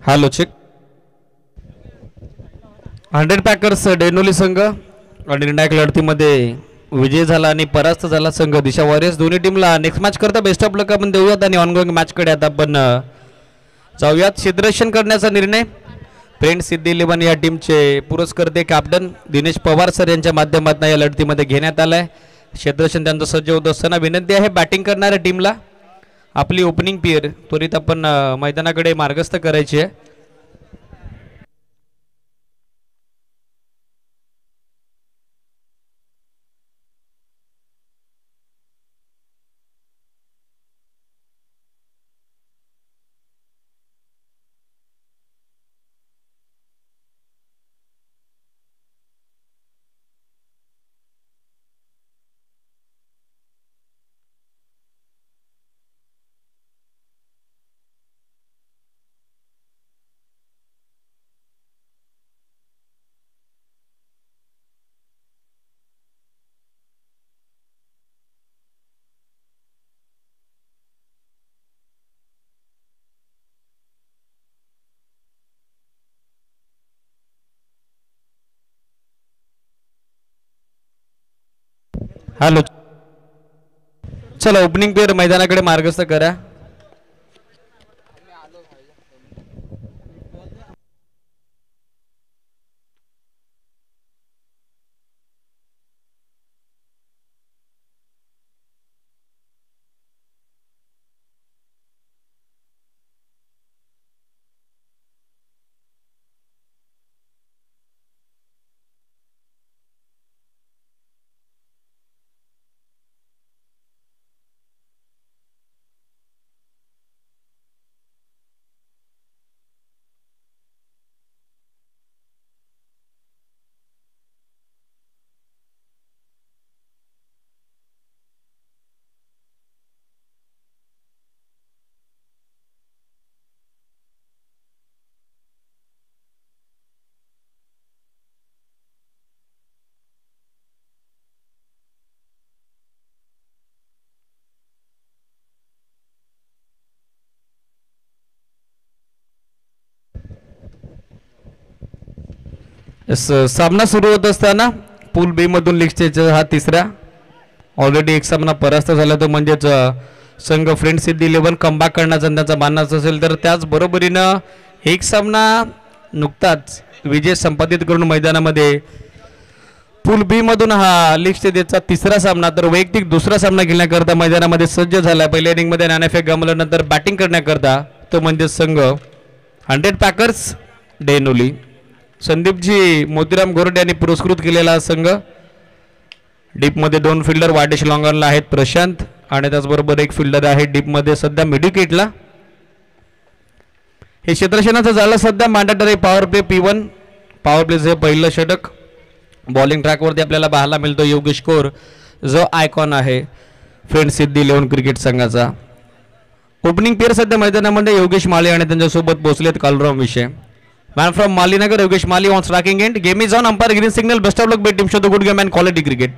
Hello check 100 packers डेनोली संघ आणि निर्णायक लढतीमध्ये विजय झाला आणि परास्त झाला संघ दिशा वॉरियर्स. दोन्ही टीमला नेक्स्ट मॅच करता बेस्ट ऑफ लक आपण देऊयात आणि ऑनगोईंग मॅचकडे आता आपण जाऊयात. क्षेत्ररक्षण करण्याचा निर्णय फ्रेंड्स सिद्धी 11 या टीमचे पुरस्कर्ते कॅप्टन दिनेश पवार सर यांच्या माध्यमातून या लढतीमध्ये घेण्यात आला आहे. क्षेत्ररक्षण त्यांचं सज्ज होत असताना विनंती आहे बॅटिंग करणाऱ्या टीमला आपली ओपनिंग पेअर त्वरित आपण मैदानाकडे मार्गस्थ करायची आहे. हॅलो चला ओपनिंग पेअर मैदानाकडे मार्गस्थ करा. सामना सुरू होत असताना पूल बी मधून लीग स्टेजचा हा तिसरा ऑलरेडी एक सामना परास्त झाला तो म्हणजेच संघ फ्रेंड सिद्धी 11 कमबॅक करण्याचा त्यांचा मानस असेल तर त्याच बरोबरीनं एक सामना नुकताच विजय संपादित करून मैदानामध्ये पूल बी मधून हा लीग स्टेजचा तिसरा सामना तर वैयक्तिक दुसरा सामना खेळण्याकरता मैदानामध्ये सज्ज झाला. पहिल्या इनिंगमध्ये नाणेफेक गमावल्यानंतर बॅटिंग करण्याकरता तो म्हणजे संघ 100 पॅकर्स डेनोली. संदीपजी मोतीराम गोरडे यांनी पुरस्कृत केलेला संघ. डीपमध्ये 2 फिल्डर वाटेश लॉंगॉनला आहेत प्रशांत आणि त्याचबरोबर एक फिल्डर आहे डीपमध्ये सध्या मिडविकेटला. हे क्षेत्ररक्षणाचं झालं सध्या mandatory power play P1 power प्लेचे पहिलं षटक. बॉलिंग ट्रॅकवरती आपल्याला पाहायला मिळतो योगेश कौर जो आयकॉन आहे फ्रेंड सिद्धी 11 क्रिकेट संघाचा. ओपनिंग पेअर सध्या मैदानामध्ये योगेश माळी आणि त्यांच्यासोबत पोहोचलेत कालराम विषय. Man from Malinagar, Yogesh Mali on striking end. Game is on. Umpire green signal. Best of luck. Bet team show the good game and quality cricket.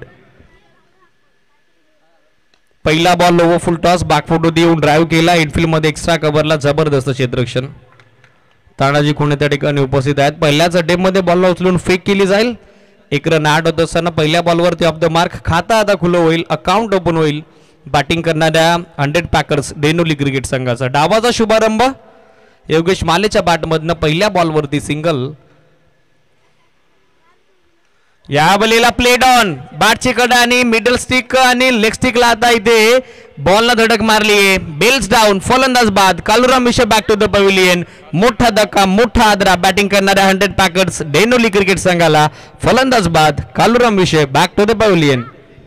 पहिला ball over full toss back foot देऊन drive केला. Infield मध्ये extra कव्हरला जबरदस्त क्षेत्ररक्षण. तानाजी खुणे त्या ठिकाणी उपस्थित आहेत. पहिल्याच अटेम्पमध्ये बॉलला उचलून फेक केली जाईल. एक रन ॲड होत असताना पहिल्या बॉलवरती ऑफ द मार्क. खाता आता खुलं होईल. अकाउंट ओपन होईल बॅटिंग करणाऱ्या 100 पॅकर्स डेनोली क्रिकेट संघाचा. डावाचा शुभारंभ योगेश मालेच्या बॅटमधनं पहिल्या बॉलवरती सिंगल. या बलीला प्लेड ऑन बॅटची कडा आणि मिडल स्टिक आणि लेग स्टिकला आता इथे बॉलला धडक मारली आहे. बेल्स डाऊन फलंदाज बाद. कालुराम विषय बॅक टू द पवेलियन. मोठा धक्का मोठा आदरा बॅटिंग करणाऱ्या 100 पॅकर्स डेनोली क्रिकेट संघाला. फलंदाज बाद. कालुराम विषय बॅक टू द पवेलियन.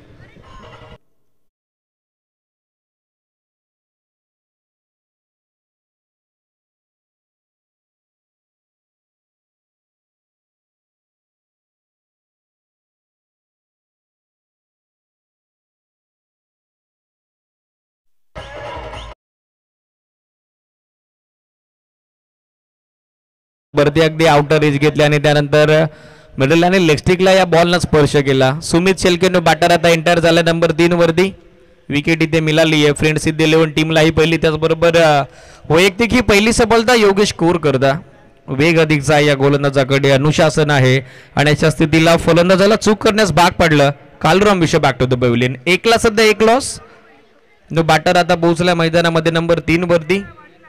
वरती अगदी आउटर एज घेतली आणि त्यानंतर मिडल आणि लेग स्टिकला या बॉलनं स्पर्श केला. सुमित शेलकेनो बॅटर आता एंटर झाला नंबर 3 वरती. विकेट इथे मिळाली आहे. फ्रेंड्स सिद्धी 11 टीमला ही पहिली, त्याचबरोबर वैयक्तिक ही पहिली सफलता योगेश कोर करता. वेग अधिकचा या गोलंदाजाकडे, अनुशासन आहे आणि अशा स्थितीला फलंदाजाला चूक करण्यास भाग पडलं. कालराम विषय बॅक टू द पॅव्हिलियन. एकला सध्या एक लॉस. जो बॅटर आता पोहोचला मैदानामध्ये नंबर 3 वरती.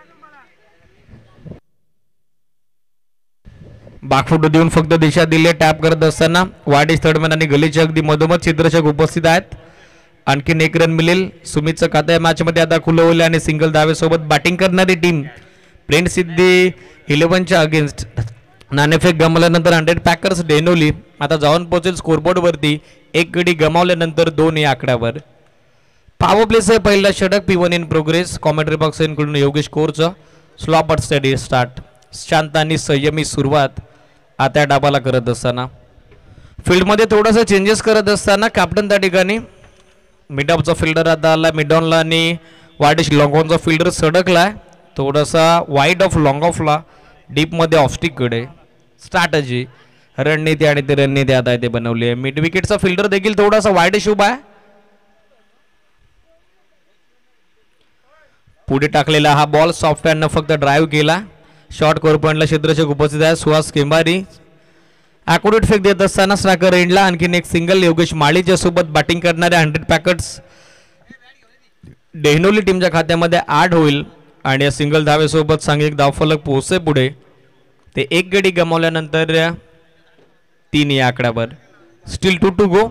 बागफुटू देऊन फक्त दिशा दिली टॅप करत असताना वाडिश थर्डमॅन आणि गलीच्या अगदी मधोमध चित्रशक उपस्थित आहेत. आणखीन एक रन मिळेल. सुमितचं खातं या मॅच मध्ये आता खुलं होईल आणि सिंगल धावेसोबत बॅटिंग करणारी टीम फ्रेंड्स सिद्धी 11च्या अगेन्स्ट नाणेफेक गमावल्यानंतर 100 पॅकर्स डेनोली आता जाऊन पोहोचेल स्कोरबोर्ड वरती. एक गडी गमावल्यानंतर 2 या आकड्यावर. पॉवर प्लेस आहे पहिला षटक. P1 in progress. Commentary box including Yogesh कोरचं स्लॉपर स्टडी स्टार्ट. शांत आणि संयमी सुरुवात आता डाबाला करत असताना फील्डमध्ये थोडंसं चेंजेस करत असताना कॅप्टन त्या ठिकाणी मिड ऑफचा फिल्डर आता आला मिडॉनला आणि वाडिश लॉंग ऑनचा फिल्डर सडकलाय थोडासा वाईड ऑफ लॉंग ऑफला डीपमध्ये ऑफस्टिककडे. स्ट्रॅटजी रणनीती आणि ते रणनीती आता इथे बनवली आहे. मिड विकेटचा फिल्डर देखील थोडासा वाईडिश उभा आहे. पुढे टाकलेला हा बॉल सॉफ्ट हँडनं फक्त ड्राईव्ह केला. शॉर्ट कोर पॉईंटला क्षेत्ररक्षक उपस्थित आहे. सुहास केंबारी ॲक्युरेट फेक देत असताना स्ट्रायकर एंडला आणखीन एक सिंगल. योगेश माळीच्या सोबत बॅटिंग करणाऱ्या 100 पॅकेट्स डेहनोली टीमच्या खात्यामध्ये 8 होईल आणि या सिंगल धावेसोबत सांघिक धावफलक पोहोचते पुढे. ते एक गडी गमावल्यानंतर 3 या आकड्यावर. Steel 2 to go.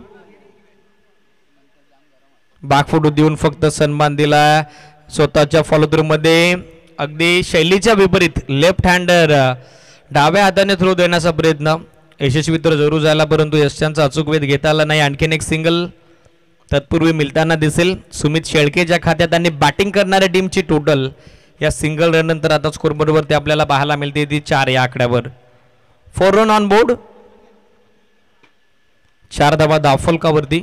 बागफुटू देऊन फक्त सन्मान दिला स्वतःच्या फॉलोथ्रू मध्ये. अगदी शैलीच्या विपरीत लेफ्ट हँडर डाव्या हाताने थ्रो देण्याचा प्रयत्न यशस्वी तर जरूर झाला परंतु यशांचा अचूक वेध घेता आला नाही. आणखीन एक सिंगल तत्पूर्वी मिळताना दिसेल. सुमित शेळकेच्या खात्यात आणि बॅटिंग करणाऱ्या टीमची टोटल या सिंगल रन नंतर आता स्कोरबोर्डवरती आपल्याला पाहायला मिळते ती 4 या आकड्यावर. 4 रन ऑन बोर्ड. 4 धावा धावफलकावरती.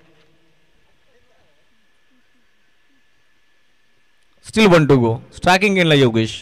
Still 1 to go. स्ट्रायकिंग एंडला योगेश.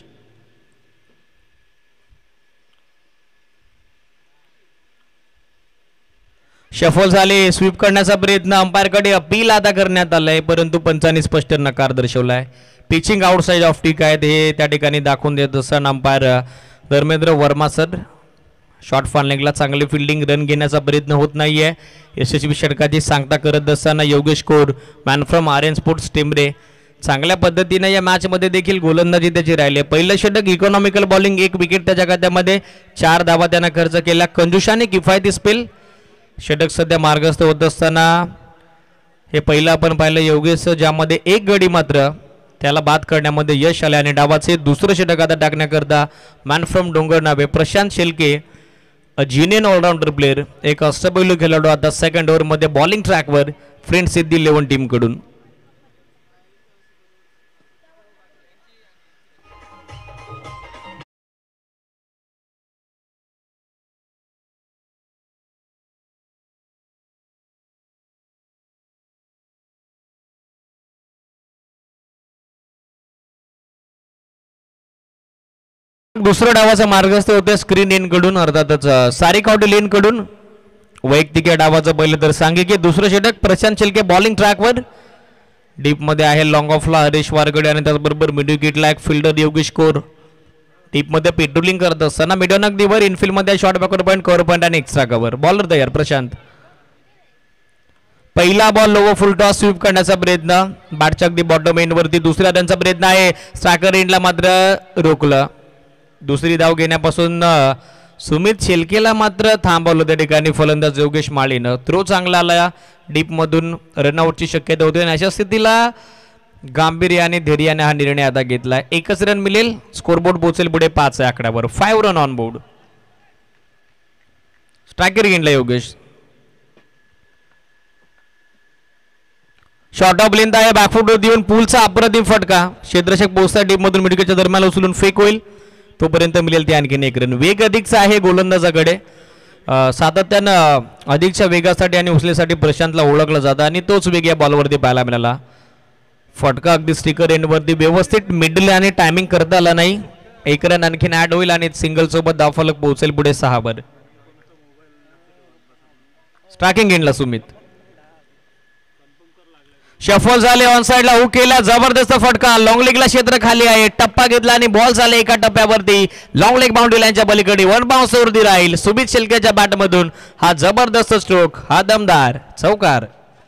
शफल झाले. स्वीप करण्याचा प्रयत्न अंपायरकडे अपील आता करण्यात आलाय परंतु पंचांनी स्पष्ट नकार दर्शवलाय. पिचिंग आउटसाइड ऑफ टिक आहेत हे त्या ठिकाणी दाखवून देत असताना umpire Dharmendra Verma sir. Short फॉर्लेगला चांगली फिल्डिंग रन घेण्याचा प्रयत्न होत नाहीये. यशस्वी षटकाची सांगता करत असताना Yogesh Kor man from Aryan sports Tembare चांगल्या पद्धतीने या मॅच मध्ये देखील गोलंदाजी त्याची राहिली. पहिलं षटक इकॉनॉमिकल बॉलिंग 1 विकेट त्याच्या खात्यामध्ये. 4 धावा त्यानं खर्च केला. कंजुषाने किफायती स्पेल. षटक सध्या मार्गस्थ होत असताना हे पहिलं आपण पाहिलं योगेश ज्यामध्ये 1 गडी मात्र त्याला बाद करण्यामध्ये यश आले आणि डावाचे दुसरं षटक आता टाकण्याकरता मॅन फ्रॉम डोंगर नावे Prashant Shelke genuine allrounder player एक अष्टपैलू खेळाडू आता सेकंड ओव्हरमध्ये बॉलिंग ट्रॅकवर फ्रेंड्स सिद्धी 11 टीमकडून. दुसरं डावाचा मार्गस्थ होते स्क्रीन इन कडून अर्थातच सारी कॉटेल इन कडून. वैयक्तिक या डावाचं पहिलं तर सांगितले. दुसरं षटक प्रशांत शेलके बॉलिंग ट्रॅकवर. डीप मध्ये आहे लॉंग ऑफला हरीश वारगडे आणि त्याचबरोबर मिड विकेटला एक फिल्डर योगेश कोर. डीप मध्ये पेट्रोलिंग करत असताना मिडन अगदीवर इनफिल्ड मध्ये short backward point cover point आणि एक्स्ट्रा कव्हर. बॉलर तयार प्रशांत. पहिला ball lower full toss sweep करण्याचा प्रयत्न बॅटच्या अगदी बॉटम एंड वरती. दुसऱ्या रनचा प्रयत्न आहे. स्ट्रायकर एंडला मात्र रोखलं. दुसरी धाव घेण्यापासून सुमित शेलकेला मात्र थांबवलं त्या ठिकाणी फलंदाज योगेश माळीनं. थ्रो चांगला आला डीप मधून रनआउटची शक्यता होती आणि अशा स्थितीला गांभीर्याने धैर्याने हा निर्णय आता घेतलाय. 1च रन मिळेल. स्कोरबोर्ड पोहोचेल पुढे 5 आकड्यावर. 5 रन ऑन बोर्ड. स्ट्रायकर गेंडला योगेश. शॉर्ट ऑफ लेंथ आहे. बॅकफुट देऊन पुलचा अप्रतिम फटका. क्षेत्ररक्षक पोहोचता डीप मधून मिडविकेटच्या दरम्यान उचलून फेक होईल. तोपर्यंत मिळेल ते आणखीन 1 रन. वेग अधिकचा आहे गोलंदाजाकडे. सातत्यानं अधिकच्या वेगासाठी आणि उचलेसाठी प्रशांतला ओळखलं जातं आणि तोच वेग या बॉलवरती पाहायला मिळाला. फटका अगदी स्टिकर एंडवरती व्यवस्थित मिडल आणि टायमिंग करता आला नाही. 1 रन आणखीन ऍड होईल आणि सिंगल सोबत धावफलक पोहोचेल पुढे 6 वर. स्ट्रायकिंग एंडला सुमित. शफल झाले ऑन साइडला हुक केला जबरदस्त फटका लॉंग लेगला क्षेत्र खाली आहे टप्पा घेतला आणि बॉल झाले एका टप्प्यावरती लॉंग लेग बाउंड्री लाईनच्या पलीकडे वन बाउन्स वरती राहील सुमित शेळकेच्या बॅट मधून हा जबरदस्त स्ट्रोक हा दमदार चौकार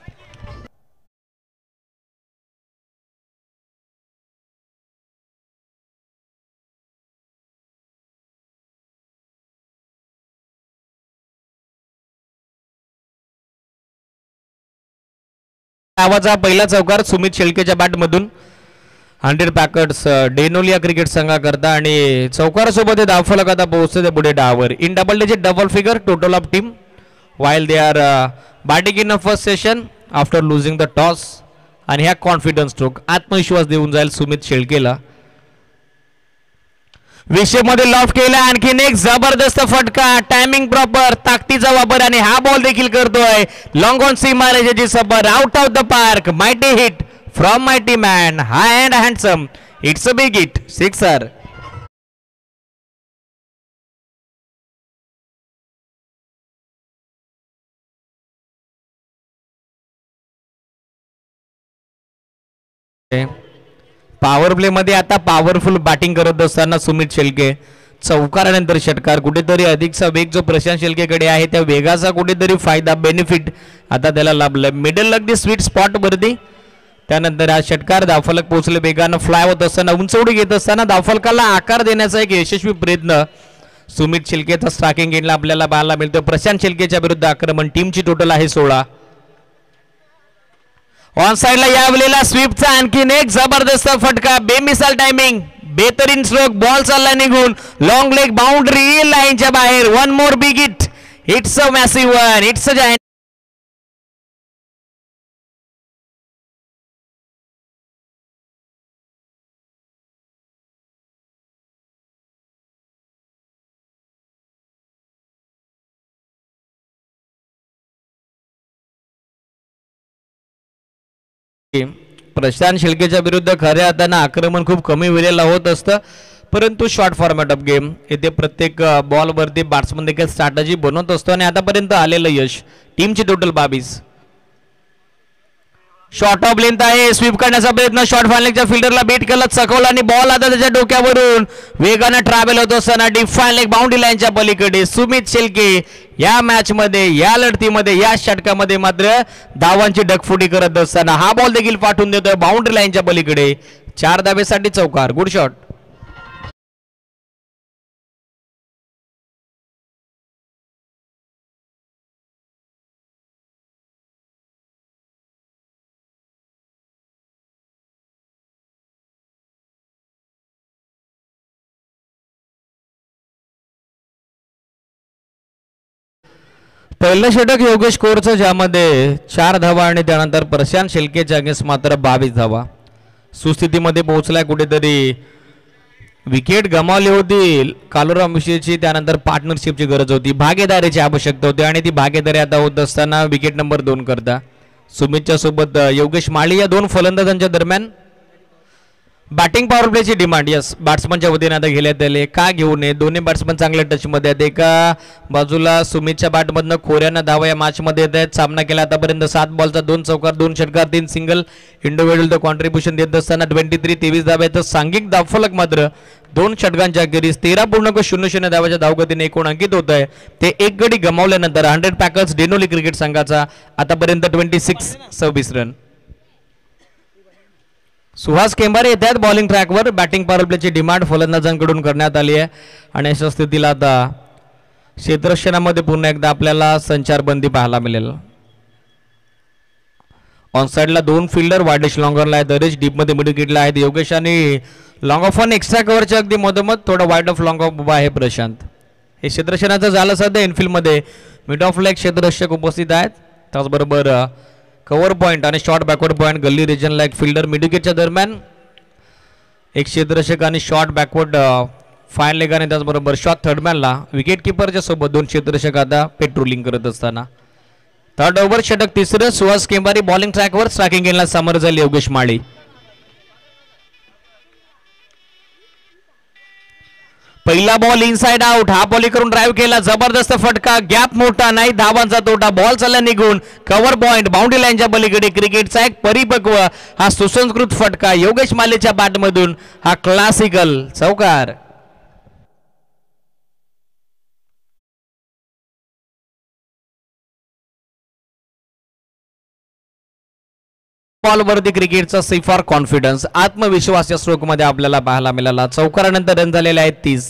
आवाजा पहिला चौकार सुमित शेळकेच्या बॅट मधून 100 पॅकेट्स डेनोलिया क्रिकेट संघाकरता आणि चौकारासोबत धावफलक आता पोहोचते पुढे डावर in double digit double figure total of team while they are batting in first session after losing the toss आणि ह्या कॉन्फिडन्स स्ट्रोक आत्मविश्वास देऊन जाईल सुमित शेळकेला विषय मध्ये लॉफ्ट केला आणखीन एक जबरदस्त फटका टायमिंग प्रॉपर ताकदीचा वापर आणि हा बॉल देखील करतोय लॉंग ऑन सी महाराजाची सबर out of the park mighty hit from mighty man high and handsome it's a big hit sixer power play मध्ये आता पॉवरफुल बॅटिंग करत असताना सुमित शेळके चौकारानंतर षटकार कुठेतरी अधिकचा वेग जो प्रशांत शेळकेकडे आहे त्या वेगाचा कुठेतरी फायदा बेनिफिट आता त्याला लाभलाय मिडल अगदी स्वीट स्पॉट वरती त्यानंतर हा षटकार धावफलक पोहोचले वेगानं फ्लाय होत असताना उंचवडी घेत असताना धावफलकाला आकार देण्याचा एक यशस्वी प्रयत्न सुमित शेळकेचा स्ट्रायकिंग एंडला आपल्याला पाहायला मिळतो प्रशांत शेळकेच्या विरुद्ध आक्रमण टीमची टोटल आहे 16 ऑन साइडला यावेळेला स्वीपचा आणखीन एक जबरदस्त फटका बेमिसाल टायमिंग बेहतरीन स्ट्रोक बॉल चालला निघून लॉंग लेग बाउंड्री लाईनच्या बाहेर one more big hit it's a massive one it's a giant Prashant शेळकेच्या विरुद्ध खऱ्या हाताने आक्रमण खूप कमी वेळेला होत असतं परंतु शॉर्ट फॉर्मॅट ऑफ गेम येथे प्रत्येक बॉलवरती बॅट्समन देखील स्ट्रॅटजी बनवत असतो आणि आतापर्यंत आलेलं यश टीमची टोटल 22 शॉर्ट ऑफ लेंथ आहे स्वीप करण्याचा प्रयत्न शॉर्ट फायनलिंगच्या फिल्डरला बीट केला चकवला आणि बॉल आता त्याच्या डोक्यावरून वेगाने ट्रॅव्हल होत असताना डीप फायनलिंग बाउंड्री लाईनच्या पलीकडे सुमित शेळके या मॅच मध्ये या लढतीमध्ये या षटकामध्ये मात्र धावांची डगफुटी करत असताना हा बॉल देखील पाठवून देतोय बाउंड्री लाईनच्या पलीकडे 4 धावेसाठी चौकार गुड शॉट पहिलं षटक योगेश कोरचं ज्यामध्ये 4 धावा आणि त्यानंतर प्रशांत शेळकेच्या अगेन्स्ट मात्र 22 धावा सुस्थितीमध्ये पोहोचलाय कुठेतरी विकेट गमावली होती कालुराम विषयीची त्यानंतर पार्टनरशिपची गरज होती भागीदारीची आवश्यकता होती आणि ती भागीदारी आता होत असताना विकेट नंबर 2 करता सुमितच्या सोबत योगेश माळी या 2 फलंदाजांच्या दरम्यान बॅटिंग पॉवर प्लेची डिमांड यस बॅट्समनच्या वतीने आता घेण्यात आले का घेऊ नये दोन्ही बॅट्समन चांगल्या टचमध्ये आहेत एका बाजूला सुमितच्या बॅटमधनं खोऱ्यानं धावा या मॅचमध्ये येत आहेत सामना केला आतापर्यंत 7 बॉलचा 2 चौकार 2 षटकार 3 सिंगल इंडिव्हिज्युअल कॉन्ट्रीब्युशन देत असताना 23 धावा आहेत सांघिक धावफलक मात्र 2 षटकांच्या अखेरीस 13.00 धावाच्या धावगतीने एकूण अंकित होत आहे ते एक गडी गमावल्यानंतर 100 पॅकर्स डेनोली क्रिकेट संघाचा आतापर्यंत 26 रन सुहास केंबारे येतात बॉलिंग ट्रॅकवर बॅटिंग पॉवर प्लेची डिमांड फलंदाजांकडून करण्यात आली आहे आणि अशा स्थितीला आता क्षेत्ररक्षणामध्ये पुन्हा एकदा आपल्याला संचारबंदी पाहायला मिळेल ऑन साइडला 2 फिल्डर वायडेश लॉंगरला आहेत हरीश डीप मध्ये मिड विकेटला आहेत योगेश आणि लॉंग ऑफ ऑन एक्स्ट्रा कव्हरच्या अगदी मधोमध थोडा वाईड ऑफ लॉंग ऑफ उभा आहे प्रशांत हे क्षेत्ररक्षणाचं झालं सध्या इनफिल्ड मध्ये मिड ऑफ लेग क्षेत्ररक्षक उपस्थित आहेत त्याचबरोबर कव्हर पॉइंट आणि शॉर्ट बॅकवर्ड पॉइंट गल्ली रिजनला एक फिल्डर मिड विकेटच्या दरम्यान एक क्षेत्ररक्षक आणि शॉर्ट बॅकवर्ड फाईन लेग आणि त्याचबरोबर शॉर्ट थर्डमॅनला विकेट किपरच्या सोबत 2 क्षेत्ररक्षक आता पेट्रोलिंग करत असताना थर्ड ओव्हर षटक तिसरं सुहास केंबारी बॉलिंग ट्रॅकवर स्ट्रायकिंग गेनला समोर झाली योगेश माळी पहिला बॉल इनसाइड आउट, हा बॉल करून ड्राईव्ह केला, जबरदस्त फटका, गॅप मोठा नाही, धावांचा तोटा, बॉल चालला निघून, कव्हर पॉइंट, बाउंड्री लाईनच्या पलीकडे. क्रिकेटचा एक परिपक्व हा सुसंस्कृत फटका योगेश मालेच्या बॅटमधून, हा क्लासिकल चौकार. बॉलवरती क्रिकेटचा सिफार कॉन्फिडन्स, आत्मविश्वास या स्ट्रोक मध्ये आपल्याला पाहायला मिळाला. चौकारानंतर रन झालेले आहेत 30.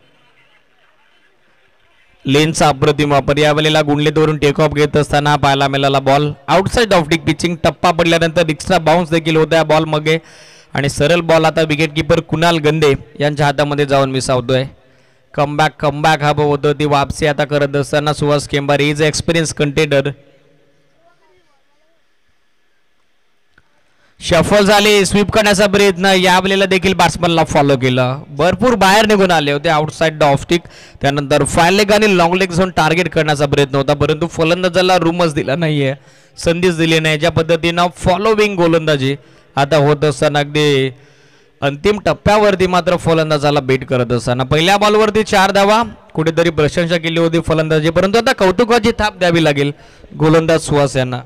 लेनचा अप्रतिम वापर, यावेळेला गुंडलेतवरून टेक ऑफ घेत असताना पाहायला मिळाला. Ball outside off stick pitching, टप्पा पडल्यानंतर एक्स्ट्रा बाउन्स देखील होत्या बॉल मध्ये आणि सरळ बॉल आता विकेटकीपर कुणाल गंदे यांच्या हातामध्ये जाऊन मिसावतोय. कमबॅक हवं होतं, ती वापसी आता करत असताना Suhas Kembare is experience contender. Shuffle झाले, स्वीप करण्याचा प्रयत्न, यावेळेला देखील बॅट्समनला फॉलो केलं, भरपूर बाहेर निघून आले होते आउटसाइड द ऑफ स्टिक. त्यानंतर फायर लेग आणि लॉंग लेग झोन टार्गेट करण्याचा प्रयत्न होता, परंतु फलंदाजाला रूमच दिला नाहीये, संधीच दिली नाही. ज्या पद्धतीनं फॉलोविंग गोलंदाजी आता होत असताना अगदी अंतिम टप्प्यावरती मात्र फलंदाजाला बेट करत असताना पहिल्या बॉलवरती 4 धावा, कुठेतरी प्रशंसा केली होती फलंदाजी, परंतु आता कौतुकाची थाप द्यावी लागेल गोलंदाज सुहास यांना.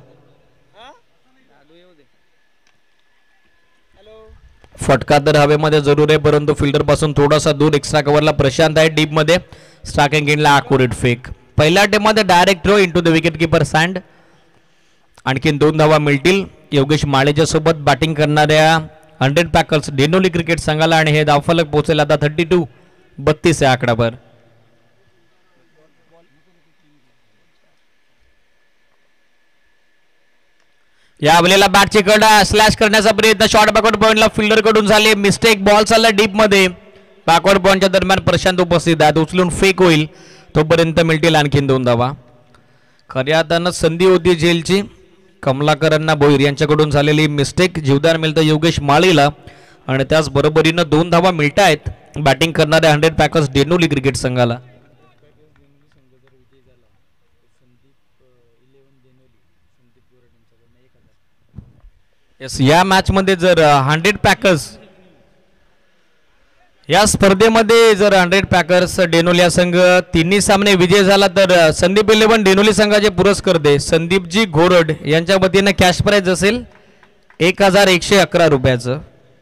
फटका तर हवेमध्ये जरूर आहे, परंतु फिल्डर पासून थोडासा दूर. एक्स्ट्रा कव्हरला प्रशांत आहे डीप मध्ये, स्ट्रायकिंग एंडला अॅक्युरेट फेक. पहिल्या अटेम्प्टमध्ये direct throw into the wicket keeper सँड. आणखीन 2 धावा मिळतील योगेश माळेच्या सोबत बॅटिंग करणाऱ्या 100 पॅकर्स डेनोली क्रिकेट संघाला, आणि हे धावफलक पोहोचेल आता 32 आहे आकडाभर. यावेळेला बॅटची कडा स्लॅश करण्याचा प्रयत्न, शॉर्ट बॅकवर्ड पॉइंटला फिल्डर कडून झाले मिस्टेक, बॉल चालला डीप मध्ये. बॅकवर्ड पॉइंटच्या दरम्यान प्रशांत उपस्थित आहेत, उचलून फेक होईल, तोपर्यंत मिळतील आणखीन 2 धावा. खऱ्या अर्थानं संधी होती झेलची, कमलाकरांना भोईर यांच्याकडून झालेली मिस्टेक, जीवदान मिळतं योगेश माळीला, आणि त्याच बरोबरीनं 2 धावा मिळत आहेत बॅटिंग करणाऱ्या 100 पॅकर्स डेनोली क्रिकेट संघाला. या मॅच मध्ये जर 100 पॅकर्स या स्पर्धेमध्ये जर 100 पॅकर्स डेनोली संघ तिन्ही सामने विजय झाला तर संदीप 11 डेनोली संघाचे पुरस्कर्ते संदीपजी घोरड यांच्या वतीने कॅश प्राइज असेल 1111 रुपयाचं.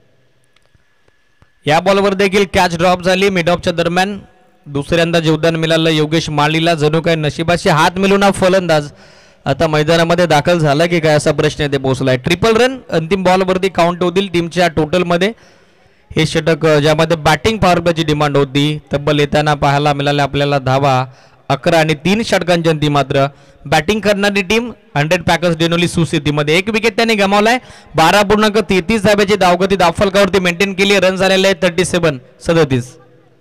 या बॉलवर देखील कॅच ड्रॉप झाली मिड ऑफच्या दरम्यान, दुसऱ्यांदा योगदान मिळालं योगेश माळीला. जणू काय नशिबाशी हात मिळून हा फलंदाज आता मैदानामध्ये दाखल झाला की काय असा प्रश्न ते पोहोचलाय. ट्रिपल रन अंतिम बॉलवरती काउंट होतील टीमच्या टोटलमध्ये. हे षटक ज्यामध्ये बॅटिंग पॉवर प्लेची डिमांड होती तब्बल येताना पाहायला मिळाले आपल्याला धावा 11 आणि 3 षटकांची अंती मात्र बॅटिंग करणारी टीम 100 पॅकर्स डेनोली सुस्थितीमध्ये. 1 विकेट त्यांनी गमावलाय. 12.33 धाब्याची धावगती धावफलकावरती मेंटेन केली. रन झालेले आहेत 37.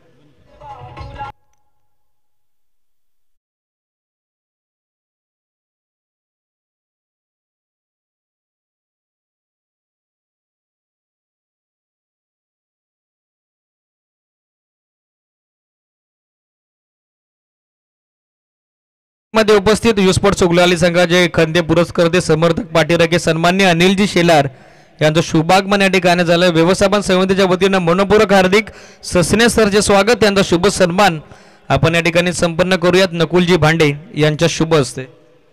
मध्ये उपस्थित युस्पोर्ट सुगलाली संघाचे खंदे पुरस्कर्ते समर्थक पाठीराखे सन्मान्य अनिलजी शेलार यांचं शुभागमन या ठिकाणी झालं. व्यवस्थापन समितीच्या वतीनं मनपूर्वक हार्दिक ससने सरचे स्वागत, यांचा शुभ सन्मान आपण या ठिकाणी संपन्न करूयात नकुलजी भांडे यांच्या शुभ हस्ते.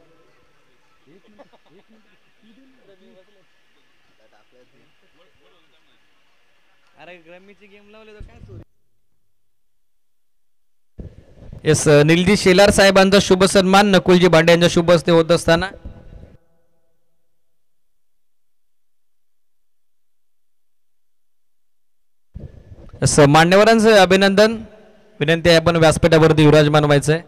येस, निलजी शेलार साहेबांचा शुभ सन्मान नकुलजी भांडे यांच्या शुभ हस्ते होत असताना मान्यवरांचं अभिनंदन. विनंती आहे आपण व्यासपीठावरती विराजमान व्हायचंय.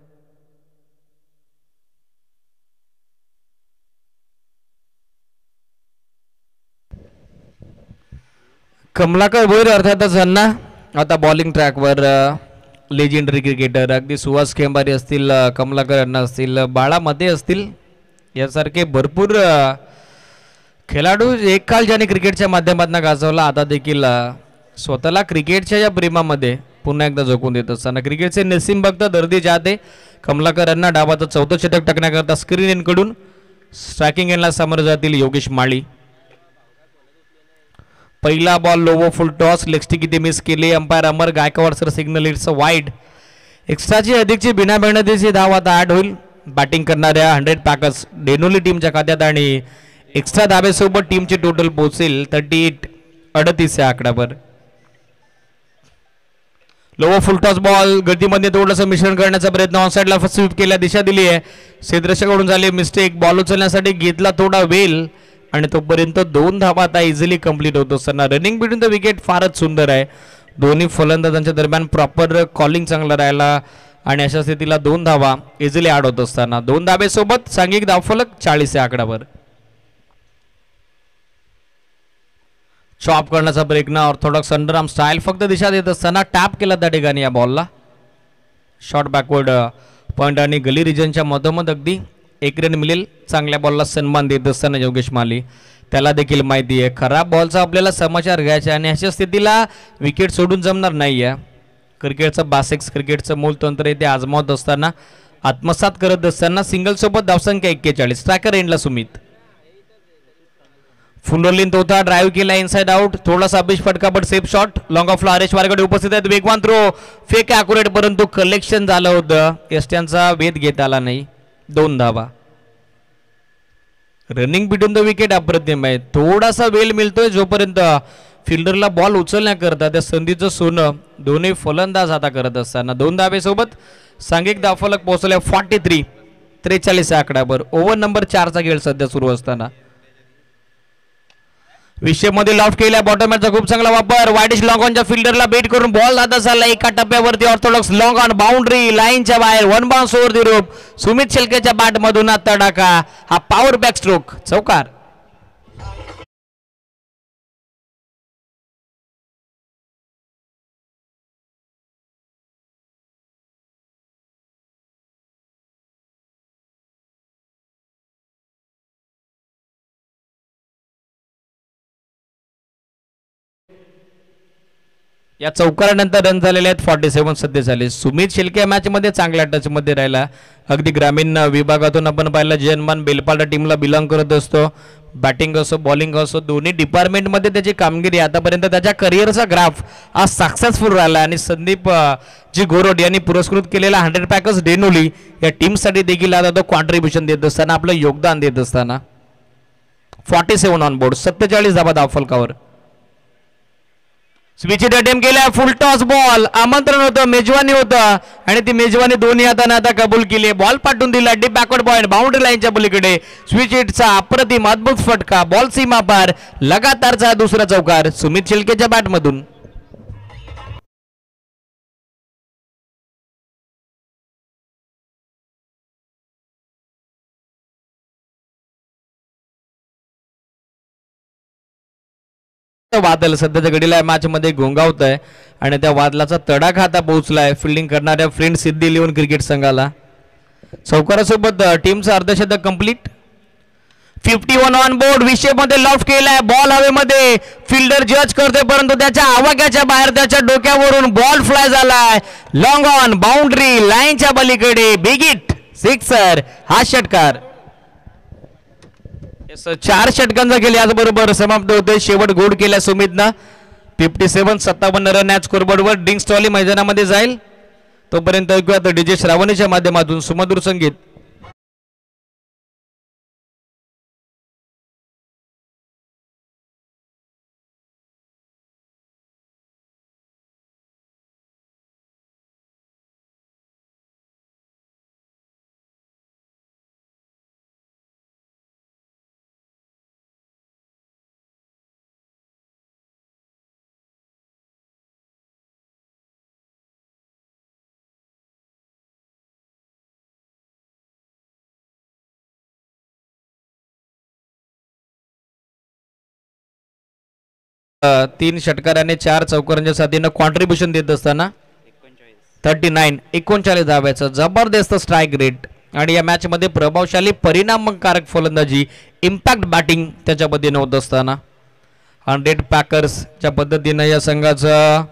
कमलाकर भोईर अर्थातच यांना आता बॉलिंग ट्रॅकवर लेजेंडरी क्रिकेटर अगदी सुहास खेंबारी असतील, कमलाकर यांना असतील, बाळामध्ये असतील, यासारखे भरपूर खेळाडू एक काल ज्याने क्रिकेटच्या माध्यमातून गाजवला आता देखील स्वतःला क्रिकेटच्या या प्रेमामध्ये पुन्हा एकदा झोकून देत असताना क्रिकेटचे नसीम बघता दर्दी जाते. कमलाकर यांना डावाचं 4थं षटक टाकण्याकरता स्क्रीन एनकडून स्ट्रायकिंग एनला सामोरं जातील योगेश माळी. पहिला बॉल लोवो फुल टॉस, लेगस्टिक इथे मिस केली. Umpire Amar Gaikwad sir signal it's a wide. एक्स्ट्राची अधिकची बिना मेहनतीची धाव आता ॲड होईल बॅटिंग करणाऱ्या 100 पॅकर्स डेनोली टीमच्या खात्यात आणि एक्स्ट्रा धाब्यासोबत टीमची टोटल पोहोचेल 38 या आकड्यावर. लोवो फुलटॉस बॉल गतीमध्ये थोडंसं मिश्रण करण्याचा प्रयत्न ऑनसाइडला स्वीप केला, दिशा दिली आहे. क्षेत्ररक्षकाकडून झाली मिस्टेक. बॉल उचलण्यासाठी घेतला थोडा वेल आणि तोपर्यंत 2 धावा आता इझिली कंप्लीट होत असताना रनिंग बिटवीन द विकेट फारच सुंदर आहे. दोन्ही फलंदाजांच्या दरम्यान प्रॉपर कॉलिंग चांगला राहिला आणि अशा स्थितीला 2 धावा इझिली ॲड होत असताना 2 धाब्यासोबत सांघिक धावफलक 40 या आकड्यावर. चॉप करण्याचा प्रयत्न ऑर्थोडॉक्स अंडरआर्म स्टाईल फक्त दिशा देत असताना टॅप केला त्या ठिकाणी या बॉलला. शॉर्ट बॅकवर्ड पॉईंट आणि गली रिजनच्या मधोमध अगदी 1 रन मिळेल. चांगल्या बॉलला सन्मान देत असताना योगेश माली त्याला देखील माहिती आहे खराब बॉलचा आपल्याला समाचार घ्यायचा आणि अशा स्थितीला विकेट सोडून जमणार नाही आहे. क्रिकेटचं बासिक्स क्रिकेटचं मूलतंत्र आहे ते आजमावत असताना आत्मसात करत असताना सिंगलसोबत धावसंख्या 41. स्ट्रायकर एंडला सुमित. फुंडोलीन तोथा ड्राईव्ह केला इनसाइड आउट. थोडासा अभिष फटका but safe shot. Long off Haresh Wargade उपस्थित आहेत. वेगवान थ्रो फेक ॲक्युरेट परंतु कलेक्शन झालं होतं. एसट्यांचा वेध घेता आला नाही. 2 धावा. रनिंग बिटवीन द विकेट अप्रतिम आहे. थोडासा वेळ मिळतोय जोपर्यंत फिल्डरला बॉल उचलण्याकरता त्या संधीचं सोनं दोन्ही फलंदाज आता करत असताना 2 धावेसोबत सांघिक धावफलक पोहोचले 43 आकड्यावर. ओव्हर नंबर 4चा खेळ सध्या सुरू असताना विषयमध्ये लॉफ्ट केल्या बॉटमॅनचा खूप चांगला वापर. वाईडिश लॉंग ऑनच्या फिल्डरला बेट करून बॉल जात झाला एका टप्प्यावरती. ऑर्थोडॉक्स लॉंग ऑन बाउंड्री लाईनच्या बाहेर 1 bounce over the rope. Sumit शेलकेच्या बॅटमधून हा तडाखा, हा पॉवर बॅक स्ट्रोक चौकार. या चौकारानंतर रन झालेले आहेत 47 सध्या झाले. सुमित शेलके मॅच मध्ये चांगल्या टचमध्ये राहिला. अगदी ग्रामीण विभागातून आपण पाहिलं जयनमान बेलपाडा टीमला बिलॉंग करत असतो. बॅटिंग असो बॉलिंग असो दोन्ही डिपार्टमेंटमध्ये त्याची कामगिरी आतापर्यंत त्याच्या करिअरचा ग्राफ आज सक्सेसफुल राहिला आणि संदीप जी गोरोड यांनी पुरस्कृत केलेला 100 पॅकर्स डेनोली या टीमसाठी देखील आता तो कॉन्ट्रीब्युशन देत असताना आपलं योगदान देत असताना 47 ऑन बोर्ड. 47 धावा धावफलकावर. स्विचिट अटेम्प्ट केला. Full toss ball. आमंत्रण होतं, मेजवानी होतं आणि ती मेजवानी दोन्ही हाताने आता कबूल केली. बॉल पाठवून दिला डीप बॅकवर्ड पॉइंट बाउंड्री लाईनच्या पलीकडे. स्विचिटचा अप्रतिम अद्भुत फटका. बॉल सीमा पार. लगातारचा दुसरा चौकार सुमित शेलकेच्या बॅटमधून. वादळ सध्याच्या घडीला मॅच मध्ये घोंगावत आहे आणि त्या वादळाचा तडाखा आता पोहोचलाय फिल्डिंग करणाऱ्या फ्रेंड सिद्धी लिओन क्रिकेट संघाला. चौकारासोबत टीमचा अर्धशतक कंप्लीट. 51 on board. विषयमध्ये लॉफ्ट केलाय. बॉल हवेमध्ये फिल्डर जज करतोय परंतु त्याच्या आवाक्याच्या बाहेर त्याच्या डोक्यावरून बॉल फ्लाय झालाय. लॉंग ऑन बाउंड्री लाईनच्या पलीकडे. Big hit sixer. हा षटकार 4 षटकांचा खेळ याचबरोबर समाप्त होतोय. शेवट गोड केल्या सुमितनं. 57 रन ॲट स्कोरबोर्डवर. ड्रिंक्स ट्रॉली मैदानामध्ये जाईल. तोपर्यंत ऐकूया डीजे श्रावणीच्या माध्यमातून सुमधुर संगीत. तीन षटकाराने 4 चौकारांच्या साथीनं कॉन्ट्रीब्युशन देत असताना 39 धाव्याचं जबरदस्त स्ट्राईक रेट आणि या मॅच मध्ये प्रभावशाली परिणामकारक फलंदाजी इम्पॅक्ट बॅटिंग त्याच्या पद्धतीने होत असताना 100 पॅकर्सच्या पद्धतीनं या संघाचं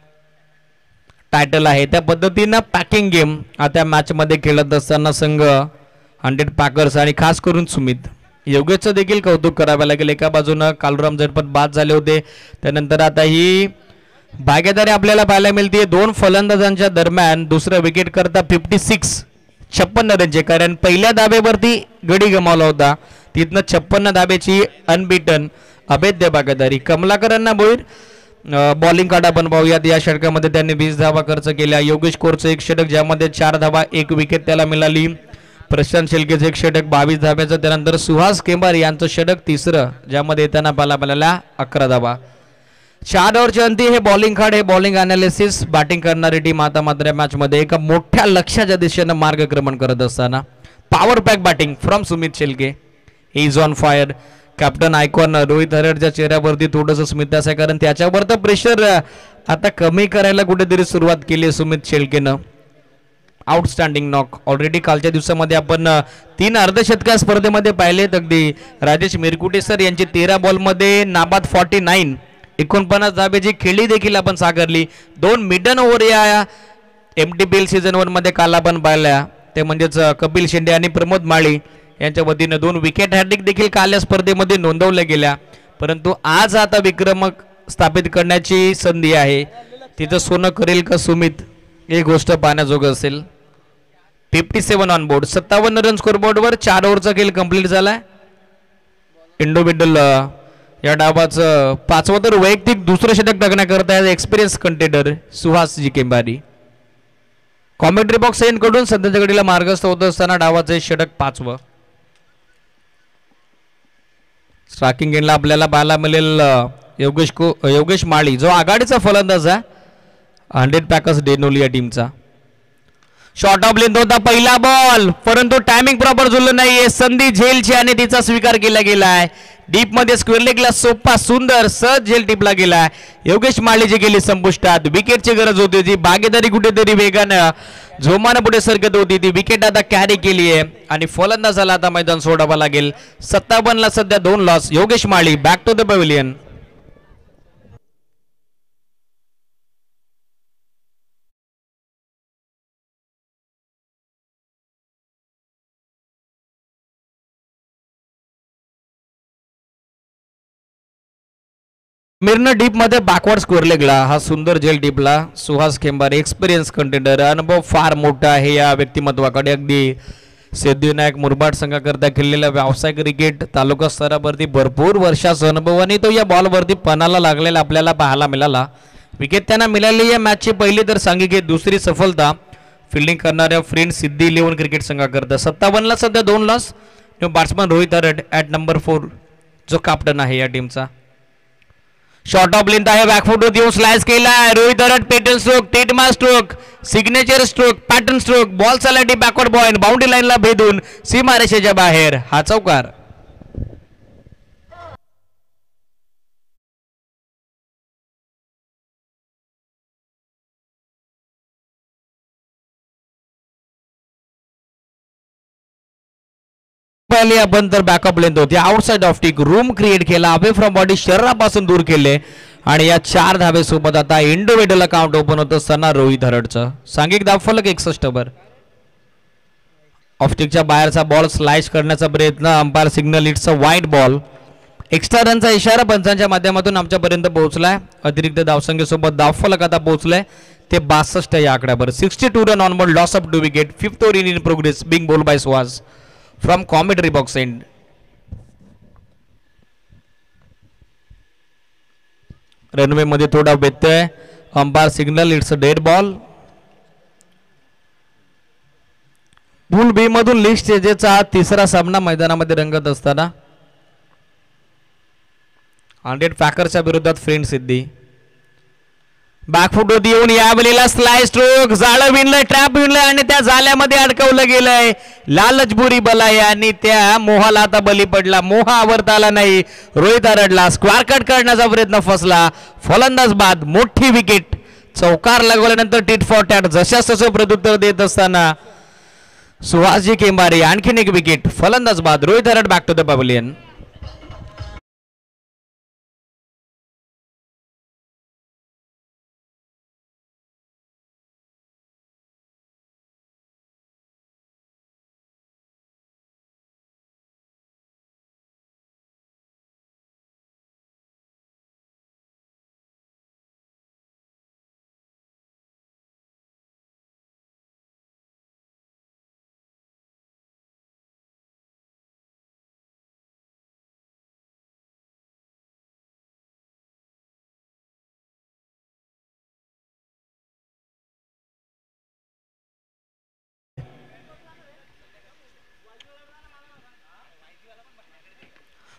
टायटल आहे. त्या पद्धतीनं पॅकिंग गेम आता मॅच मध्ये खेळत असताना संघ 100 पॅकर्स आणि खास करून सुमित योगेशचं देखील कौतुक करावं लागेल. एका बाजूनं कालूराम झटपट बाद झाले होते, त्यानंतर आता ही भागीदारी आपल्याला पाहायला मिळते. दोन फलंदाजांच्या दरम्यान दुसरं विकेट करता 56 रनचे, कारण पहिल्या धाब्यावरती गडी गमावला होता, तिथनं 56 धाब्याची अनबीटन अभेद्य भागीदारी. कमलाकरांना बोईर बॉलिंग कार्ड आपण पाहूयात. या षटकामध्ये त्यांनी 20 धावा खर्च केल्या. योगेश कोरचं एक षटक ज्यामध्ये 4 धावा 1 विकेट त्याला मिळाली. प्रशांत शेळकेचं एक षटक 22 धाब्याचं, त्यानंतर सुहास केंबार यांचं षटक तिसरं ज्यामध्ये येताना पाला 11 धावा. 4 ओव्हरच्या अंती हे बॉलिंग कार्ड, हे बॉलिंग अनालिसिस. बॅटिंग करणारी टीम आता मात्र या मॅचमध्ये एका मोठ्या लक्ष्याच्या दिशेनं मार्गक्रमण करत असताना power pack batting from Sumit Shelke. Is on fire. Captain icon Rohit हरडच्या चेहऱ्यावरती थोडंसं स्मित आहे, कारण त्याच्यावर तर प्रेशर आता कमी करायला कुठेतरी सुरुवात केली आहे सुमित शेळकेनं. आउटस्टँडिंग नॉक ऑलरेडी कालच्या दिवसामध्ये आपण 3 अर्धशतका स्पर्धेमध्ये पाहिलेत. अगदी राजेश मिरकुटे सर यांची 13 बॉलमध्ये नाबाद 49, 49 धाब्याची खेळी देखील आपण साकारली. 2 मिडन ओव्हर या MTPL सीझन 1 मध्ये काल आपण पाहिल्या, ते म्हणजेच कपिल शेंडे आणि प्रमोद माळी यांच्या वतीनं 2 विकेट हॅट्रिक देखील काल या स्पर्धेमध्ये नोंदवल्या गेल्या. परंतु आज आता विक्रमक स्थापित करण्याची संधी आहे, तिथं सोनं करेल का सुमित, ही गोष्ट पाहण्याजोगं असेल. 57 ऑन बोर्ड, 57 रन स्कोरबोर्डवर. 4 ओव्हरचा खेळ कंप्लीट झालाय. इंडिव्हिज्युअल या डावाचं 5वं तर वैयक्तिक दुसरं षटक टाकण्याकरता experience contender Suhas ji Kembari. Commentary box कडून सध्याच्या घडीला मार्गस्थ होत असताना डावाचं षटक 5वं. स्ट्रायकिंग एंडला आपल्याला पाहायला मिळेल योगेश माळी, जो आघाडीचा फलंदाज आहे. 100 पॅकर्स डेनोली या टीमचा. शॉर्ट ऑफ लेंथ होता पहिला बॉल, परंतु टायमिंग प्रॉपर जुळलं नाहीये. संधी झेलची आणि तिचा स्वीकार केला गेलाय. डीप मध्ये स्क्वेअर लेगला सोपा सुंदर सहज झेल टिपला गेलाय. योगेश माळीची गेली संपुष्टात. विकेटची गरज होती होती, भागीदारी कुठेतरी वेगानं जोमानं पुढे सरकत होती. ती विकेट आता कॅरी केली आहे आणि फलंदाजाला आता मैदान सोडावं लागेल. 57 ला सध्या 2 loss. Yogesh Mali back to the pavilion. मिरनं डीप मध्ये बॅकवर्ड स्कोअर लेगला हा सुंदर झेल टिपला. सुहास केंबार एक्सपिरियन्स कंटेंडर, अनुभव फार मोठा आहे या व्यक्तिमत्वाकडे. अगदी सिद्धिविनायक मुरबाड संघाकरता खेळलेला व्यावसायिक क्रिकेट तालुका स्तरावरती भरपूर वर्षाचा अनुभव आणि तो या बॉलवरती पणाला लागलेला आपल्याला पाहायला मिळाला. विकेट त्यांना मिळाली या मॅचची पहिली तर सांघिक दुसरी सफलता फिल्डिंग करणाऱ्या फ्रेंड सिद्धी 11 क्रिकेट संघाकरता. 57 ला सध्या 2 loss. Batsman Rohit Harad at number 4 जो कॅप्टन आहे या टीमचा. शॉर्ट ऑफ लेंथ आहे, बॅकफुट देऊन स्लाइस केलाय. रोहित हरड पेटल स्ट्रोक, टेटमा stroke, signature stroke, pattern stroke, ball चालती बॅकवर्ड पॉइंट, बाउंड्री लाईनला भेदून सीमारेषेच्या बाहेर हा चौकार. पहिली आपण तर बॅकअप लेंथ होती. Outside off stick room create केला, अवे फ्रॉम बॉडी शरीरापासून दूर केले आणि या 4 धावेसोबत आता इंडिव्हिज्युअल अकाउंट ओपन होतं असताना रोहित हरडचं. सांघिक धावफलक 61 वर. ऑफस्टिकच्या बाहेरचा बॉल स्लाइस करण्याचा प्रयत्न, umpire signal it's a wide ball. Extra रनचा इशारा पंचांच्या माध्यमातून आमच्यापर्यंत पोहोचलाय. अतिरिक्त धावसंख्येसोबत धावफलक आता पोहोचलाय ते 62 या आकड्यावर. 62 run on ball, loss of 2 wicket. 5th over in progress being ball by Suhas from commentary box end. Runway मध्ये थोडा व्यत्यय, umpire signal it's a dead ball. Pool B मधून लीग स्टेजचा तिसरा सामना मैदानामध्ये रंगत असताना 100 पॅकरच्या विरोधात फ्रेंड सिद्धी. बॅकफुट येऊन यावेळेला स्लाय स्ट्रोक, जाळं विणलंय, ट्रॅप विणलंय आणि त्या जाळ्यामध्ये अडकवलं गेलंय. लालचबुरी बलाय आणि त्या मोहाला आता बली पडला. मोह आवरता आला नाही. रोहित हरडला स्क्वेअर कट करण्याचा प्रयत्न फसला. फलंदाज बाद, मोठी विकेट. चौकार लागवल्यानंतर टिट फॉर टॅट जशास तसं प्रत्युत्तर देत असताना सुहासजी केंबारे आणखीन एक विकेट. फलंदाज बाद. Rohit Harad back to the pavilion.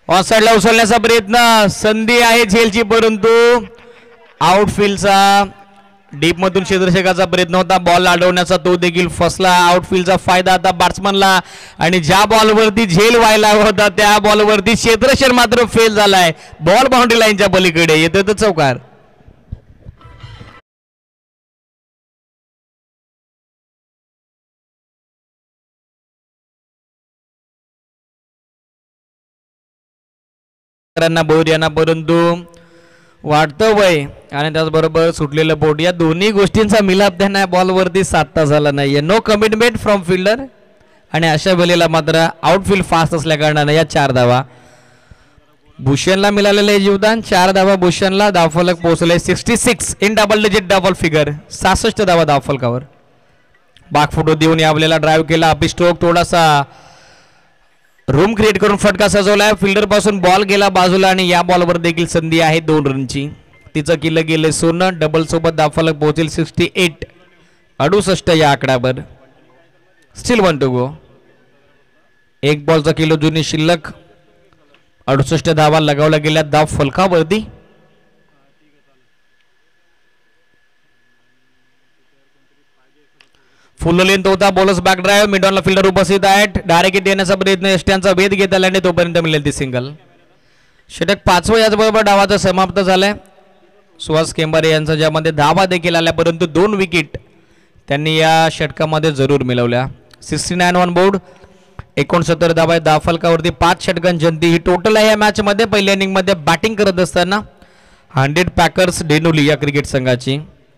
On साइडला उचलण्याचा प्रयत्न, संधी आहे झेलची, परंतु आउटफील्डचा डीप मधून क्षेत्ररक्षकाचा प्रयत्न होता बॉल अडवण्याचा, तो देखील फसला. आउटफील्डचा फायदा आता बॅट्समनला, आणि ज्या बॉलवरती झेल व्हायला होता त्या बॉलवरती क्षेत्ररक्षण मात्र फेल झालाय. बॉल बाउंड्री लाईनच्या पलीकडे येतो तर चौकार. बोरियाना, परंतु वाढतं वय आणि त्याचबरोबर सुटलेलं बोट या दोन्ही गोष्टींचा मिलाप त्यांना बॉलवरती साधता झाला नाहीये. नो कमिटमेंट फ्रॉम फिल्डर, आणि अशा वेळेला मात्र आउटफील्ड फास्ट असल्या कारणाने या 4 धावा भूषणला मिळालेले जीवदान. 4 धावा भूषणला, धावफलक पोहोचले 66 in double digit double figure, 66 धावा धावफलकावर. बागफुटो देऊन यावलेला ड्राईव्ह केला. अपी स्ट्रोक थोडासा रूम क्रिएट करून फटका सजवलाय. फिल्डर पासून बॉल गेला बाजूला, आणि या बॉलवर देखील संधी आहे 2 रनची. तिचं किल्लं गेले सोनं. डबल सोबत धावफलक पोहोचेल 68, 68 या आकड्यावर. स्टील 1 टू गो. 1 बॉलचा किलो जुनी शिल्लक. 68 धावा लगावल्या गेल्या धाव फलकावरती. फुल लेंथ होता. Bowler's back drive. मिडॉनला फिल्डर उपस्थित आहेत. डायरेक्ट देण्याचा प्रयत्न यष्ट्यांचा वेध घेत आल्याने तोपर्यंत मिळेल ती सिंगल. षटक 5वं याचबरोबर डावाचा समाप्त झालाय. सुहास केंबारे यांचा ज्यामध्ये धावा देखील आल्या, परंतु 2 विकेट त्यांनी या षटकामध्ये जरूर मिळवल्या. 69 ऑन बोर्ड. 69 धावा धावफलकावरती. 5 षटकांची ही टोटल आहे या मॅच मध्ये. पहिल्या इनिंग मध्ये बॅटिंग करत असताना 100 पॅकर्स डेनोली या क्रिकेट संघाची.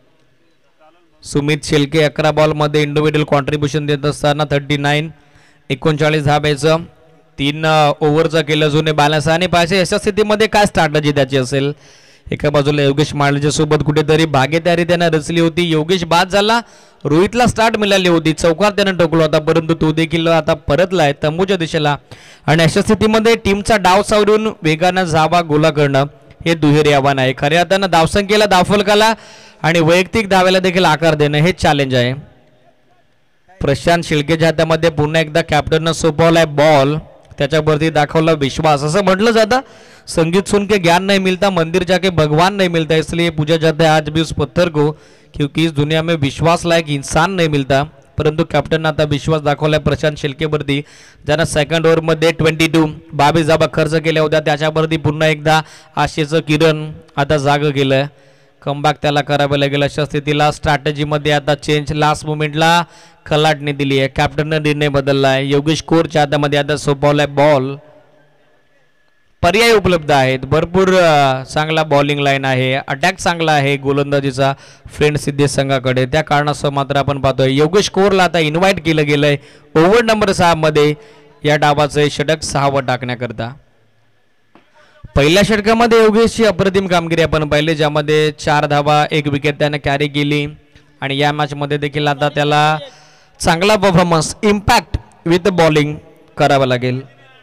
सुमित शेलके 11 बॉलमध्ये इंडिव्हिज्युअल कॉन्ट्रीब्युशन देत असताना 39, 39 धाब्याचं 3 ओव्हरचा केलं जुने बॅलन्स. आणि पाहिजे अशा स्थितीमध्ये काय स्ट्रॅटेजी त्याची असेल. एका बाजूला योगेश माळेच्या सोबत कुठेतरी भागीदारी त्यांना रचली होती. योगेश बाद झाला, रोहितला स्टार्ट मिळाली होती, चौकार त्यानं टोकला होता, परंतु तो देखील आता परतलाय तंबूच्या दिशेला. आणि अशा स्थितीमध्ये टीमचा डाव सावरून वेगानं धावा गोला करणं हे दुहेरी आव्हान आहे. खऱ्या अर्थानं धावसंख्येला, धावफलकाला आणि वैयक्तिक धाव्याला देखील आकार देणं हे चॅलेंज आहे. प्रशांत शिळकेच्या हातामध्ये पुन्हा एकदा कॅप्टननं सोपवलाय बॉल. त्याच्यावरती दाखवला विश्वास. असं म्हटलं जातं, संगीत सुन के ज्ञान नहीं मिलता, मंदिर जाके भगवान नहीं मिलता, इसलिए पूछा जाता है आज भी उस पत्थर को, क्योंकि इस दुनिया में विश्वास लायक इंसान नहीं मिलता. परंतु कॅप्टन आता विश्वास दाखवलाय प्रशांत शिळकेवरती, ज्यानं सेकंड ओव्हरमध्ये 22 धावा खर्च केल्या होत्या. त्याच्यावरती पुन्हा एकदा आशेचं किरण आता जागं केलंय. कमबॅक त्याला करावं लागेल. अशा स्थितीला स्ट्रॅटेजीमध्ये आता चेंज लास्ट मोमेंटला खलाटने दिली आहे. कॅप्टनने निर्णय बदललाय. योगेश कोरच्या हातामध्ये आता सोपवलाय बॉल. पर्याय उपलब्ध आहेत, भरपूर चांगला बॉलिंग लाईन आहे, अटॅक चांगला आहे गोलंदाजीचा फ्रेंड सिद्धेश संघाकडे. त्या कारणास्तव मात्र आपण पाहतोय योगेश कोरला आता इन्व्हाइट केलं गेलंय ओव्हर नंबर 6 मध्ये या डावाचे षटक 6वं टाकण्याकरता. पहिल्या षटकामध्ये योगेशची अप्रतिम कामगिरी आपण पाहिली, ज्यामध्ये 4 धावा 1 विकेट त्याने कॅरी केली. आणि या मॅच मध्ये देखील आता त्याला चांगला परफॉर्मन्स, इम्पॅक्ट विथ बॉलिंग करावं लागेल.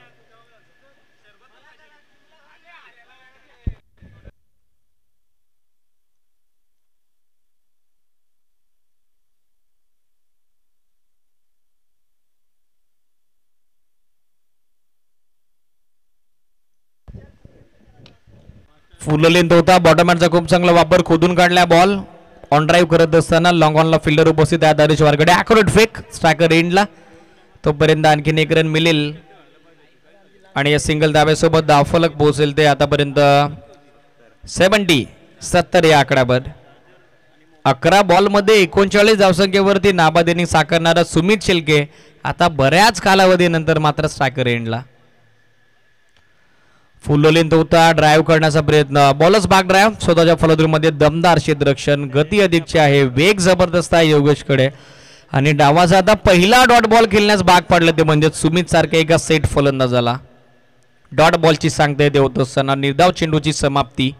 फुल लेंथ होता. बॉटमॅनचा खूप चांगला वापर, खोदून काढला बॉल. ऑन ड्राईव्ह करत असताना लॉंग ऑनला फिल्डर उपस्थित आहे हरीश वारकडे. ॲक्युरेट फेक स्ट्रायकर एंडला. तोपर्यंत आणखीन 1 रन मिळेल आणि या सिंगल धाब्यासोबत धावफलक पोहोचेल ते आतापर्यंत 70 या आकड्यावर. 11 बॉलमध्ये 39 धावसंख्येवरती नाबाद इनिंग साकारणारा सुमित शेलके आता बऱ्याच कालावधीनंतर मात्र स्ट्रायकर एंडला. फुल लेंथ होता. ड्राईव्ह करण्याचा प्रयत्न, बॉलर्स बॅक ड्राईव्ह. स्वतःच्या फलंदाजीमध्ये दमदार क्षेत्ररक्षण, गती अधिकची आहे, वेग जबरदस्त आहे योगेशकडे. आणि डावाचा आता पहिला डॉट बॉल खेळण्यास भाग पाडलं ते म्हणजे सुमित सारख्या एका सेट फलंदाजाला. डॉट बॉलची सांगता येते होत असताना निर्धाव चेंडूची समाप्ती.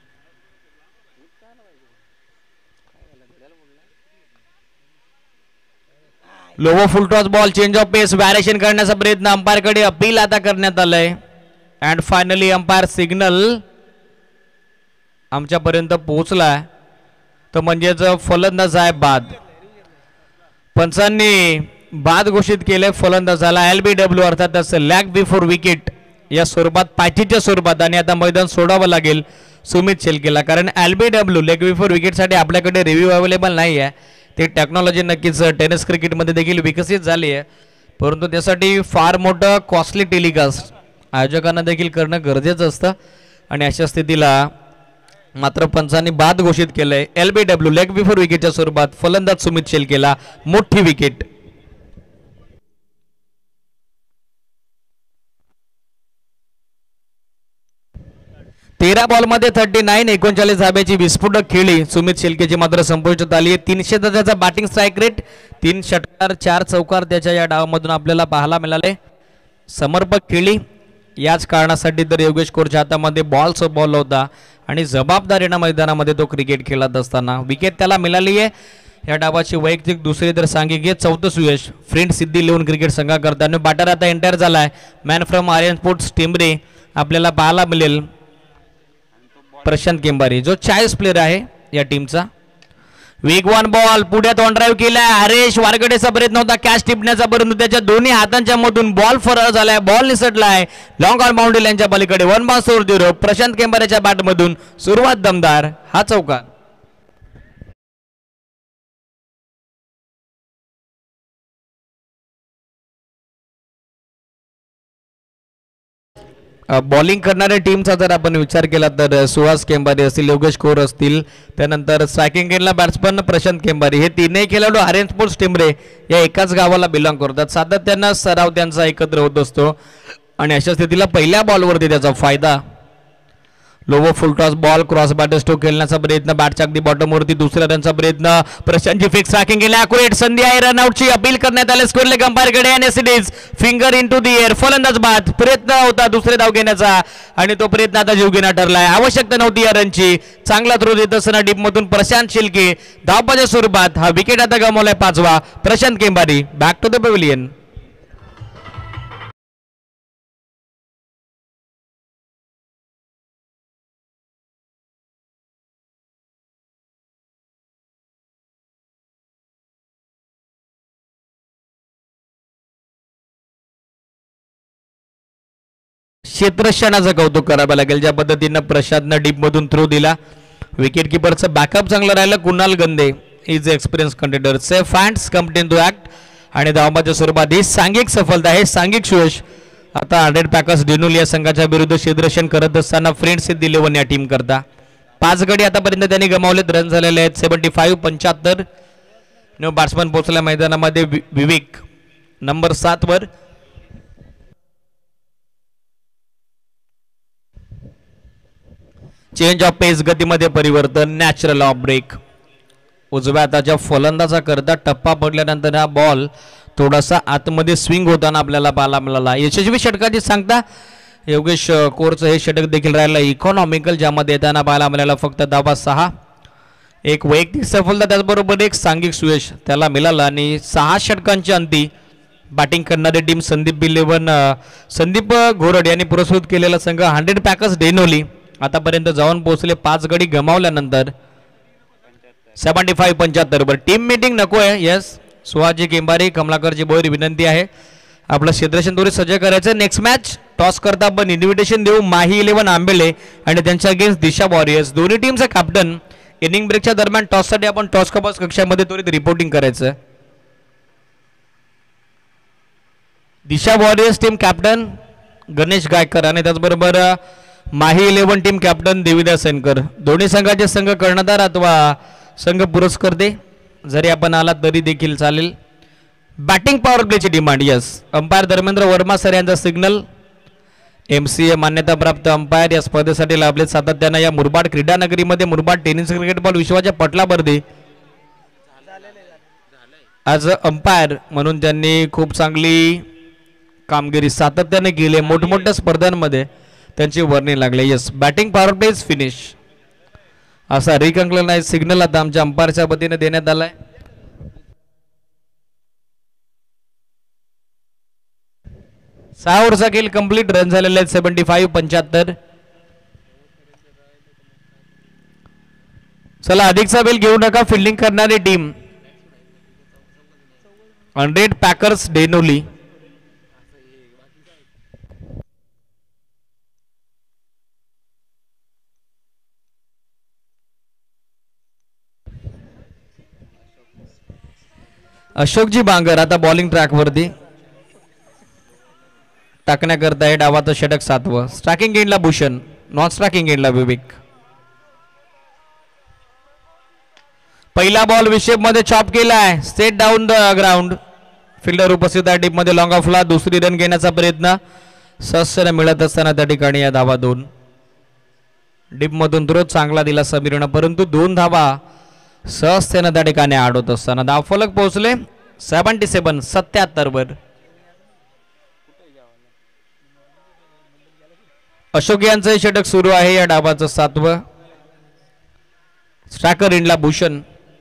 Lower full toss ball, change of pace, variation करण्याचा प्रयत्न, अंपायरकडे अपील आता करण्यात आलंय. अँड फायनली अंपायर सिग्नल आमच्यापर्यंत पोहोचला, तो म्हणजेच फलंदाज आहे बाद. पंचांनी बाद घोषित केले फलंदाजाला. LBW अर्थातच लॅग बिफोर विकेट या स्वरूपात पाठीच्या स्वरूपात आणि आता मैदान सोडावं लागेल सुमित शेलकेला, कारण LBW लेग बिफोर विकेटसाठी आपल्याकडे रिव्ह्यू अवेलेबल नाही आहे. ते टेक्नॉलॉजी नक्कीच टेनिस क्रिकेटमध्ये देखील विकसित झाली आहे, परंतु त्यासाठी फार मोठं कॉस्टली टेलिकास्ट आयोजकांना देखील करणं गरजेचं असतं. आणि अशा स्थितीला मात्र पंचांनी बाद घोषित केलंय. LBW लेग बिफोर विकेटच्या स्वरूपात फलंदाज सुमित शेलकेला मोठी विकेट. तेरा बॉलमध्ये 39 39 धाब्याची विस्फोटक खेळी सुमित शेलकेची मात्र संपुष्टात आली आहे. 300 त्याचा बॅटिंग स्ट्राईक रेट, 3 षटकार 4 चौकार त्याच्या या डावामधून आपल्याला पाहायला मिळाले. समर्पक खेळी, याच कारणासाठी तर योगेश कोरच्या हातामध्ये बॉल सोपवला होता आणि जबाबदारीनं मैदानामध्ये तो क्रिकेट खेळत असताना विकेट त्याला मिळाली आहे. या डावाची वैयक्तिक दुसरी तर सांघिक चौथं सुयश फ्रेंड सिद्धी लिहून क्रिकेट संघाकरता. बॅटर आता एंटर झालाय man from Aryan sports Timbare आपल्याला पाहायला मिळेल प्रशांत केंबारी, जो 40 प्लेयर आहे या टीमचा. वेगवान बॉल पुढे ऑन ड्राईव्ह केला. हरेश वारगडेचा प्रयत्न होता कॅच टिपण्याचा, परंतु त्याच्या दोन्ही हातांच्या मधून बॉल फरार झालाय, बॉल निसटलाय लॉंग ऑन बाउंड्री लाईनच्या पलीकडे. 1-0 प्रशांत केंबारेच्या बॅटमधून सुरुवात दमदार, हा चौकार. बॉलिंग करणाऱ्या टीमचा जर आपण विचार केला तर सुहास केंबारी असतील, योगेश कोर असतील, त्यानंतर स्ट्रायकिंग एंडला बॅट्समन प्रशांत केंबारी, हे तीनही खेळाडू आर्यन स्पोर्ट्स टिंबरे या एकाच गावाला बिलॉंग करतात. सातत्यानं सराव त्यांचा एकत्र होत असतो आणि अशा स्थितीला पहिल्या बॉलवरती त्याचा फायदा. Lower full toss ball cross batter stroke खेळण्याचा प्रयत्न, बॅटच्या अगदी बॉटमवरती दुसऱ्या रनचा प्रयत्न, प्रशांतची फिक्स ट्रॅकिंग केली, अॅक्युरेट संधी आहे, रनआउटची अपील करण्यात आले स्क्वेअर लेग अंपायरकडे आणि it is finger into the air. फलंदाज बाद, प्रयत्न होता दुसरे धाव घेण्याचा आणि तो प्रयत्न आता जीवघेणा ठरलाय. आवश्यकता नव्हती या रनची. चांगला थ्रो देत असताना डीपमधून प्रशांत शेलके धावपाच्या स्वरूपात हा विकेट आता गमावलाय 5वा. Prashant Kembari back to the pavilion. क्षेत्ररक्षणाचं कौतुक करावं लागेल, ज्या पद्धतीनं प्रशांतनं डीपमधून थ्रो दिला. विकेट किपरचं बॅकअप चांगलं राहिलं. Kunal Gande is experience contender, safe hands complete to act आणि धावबाच्या स्वरूपात ही सांघिक सफलता आहे. सांघिक सुयश आता 100 पॅकर्स डेनोली या संघाच्या विरुद्ध क्षेत्ररक्षण करत असताना फ्रेंड सिद्धी 11 या टीम करता 5 गडी आतापर्यंत त्यांनी गमावलेत. रन झालेले आहेत 75-75. नो बॅट्समन पोहोचला मैदानामध्ये विवेक नंबर 7 वर. चेंज ऑफ पेस, गतीमध्ये परिवर्तन, नॅचरल ऑफ ब्रेक. उजव्या हाताच्या फलंदाजा करता टप्पा पडल्यानंतर हा बॉल थोडासा आतमध्ये स्विंग होताना आपल्याला पाहायला मिळाला. यशस्वी षटकाची सांगता योगेश कोरचं हे षटक देखील राहिलं इकॉनॉमिकल, ज्यामध्ये येताना पाहायला मिळाला फक्त धावा 6. एक वैयक्तिक सफलता त्याचबरोबर एक सांघिक सुयश त्याला मिळालं आणि 6 षटकांच्या अंती बॅटिंग करणारी टीम संदीप घोरड यांनी पुरस्कृत केलेला संघ 100 पॅकर्स डेनोली आतापर्यंत जाऊन पोहोचले. 5 गडी गमावल्यानंतर 75-75 वर टीम मीटिंग नको आहे. यस, सुहाजी केंबारी कमलाकरची बोरी विनंती आहे आपलं क्षेत्ररक्षण दोरी सज्ज करायचं. नेक्स्ट मॅच टॉस करता आपण इन्व्हिटेशन देऊ माही 11 आंबेले आणि त्यांच्या अगेन्स्ट दिशा वॉरियर्स. दोन्ही टीमचा कॅप्टन इनिंग ब्रेकच्या दरम्यान टॉससाठी आपण टॉस कपास कक्षामध्ये त्वरित रिपोर्टिंग करायचं. Disha warriors team captain Ganesh Gaikar आणि त्याचबरोबर माही 11 टीम कॅप्टन देविदास सेनकर. दोन्ही संघाचे संघ कर्णधार अथवा संघ पुरस्कर्ते जरी आपण आला तरी देखील चालेल. बॅटिंग पॉवर प्लेची demand. Yes, umpire Dharmendra Verma sir यांचा सिग्नल. MCA मान्यताप्राप्त अंपायर या स्पर्धेसाठी लाभले. सातत्यानं या मुरबाड क्रीडा नगरीमध्ये मुरबाड टेनिस क्रिकेट बॉल विश्वाच्या पटलावरती आज अंपायर म्हणून त्यांनी खूप चांगली कामगिरी सातत्याने केली. मोठमोठ्या स्पर्धांमध्ये त्यांची वर्णी लागले. Yes, batting power play is finish असा रिकंक्लनाइज सिग्नल आता आमच्या अंपायरच्या वतीने देण्यात आलाय. सहा ओव्हरचा खेळ कंप्लीट. रन झालेले आहेत 75-75. चला अधिकचा बेल घेऊ नका. फिल्डिंग करणारी टीम 100 पॅकर्स डेनोली. अशोकजी बांगर आता बॉलिंग ट्रॅकवरती टाकण्याकरता आहे. डावाचं षटक 7वं. स्ट्रायकिंग एंडला भूषण, नॉन स्ट्रायकिंग एंडला विवेक. पहिला बॉल विषेप मध्ये चॉप केलाय. Straight down the ground. Fielder उपस्थित आहे. डीप मध्ये लॉंग ऑफला दुसरी रन घेण्याचा प्रयत्न सहजतेने मिळत असताना त्या ठिकाणी या धावा 2. डीप मधून थ्रो चांगला दिला समीरनं, परंतु 2 धावा सहजतेने त्या ठिकाणी आड होत असताना धावफलक पोहोचले 77 वर. अशोक यांचं षटक सुरू आहे. या डावाचं 7वं. स्ट्रायकर इंडला भूषण.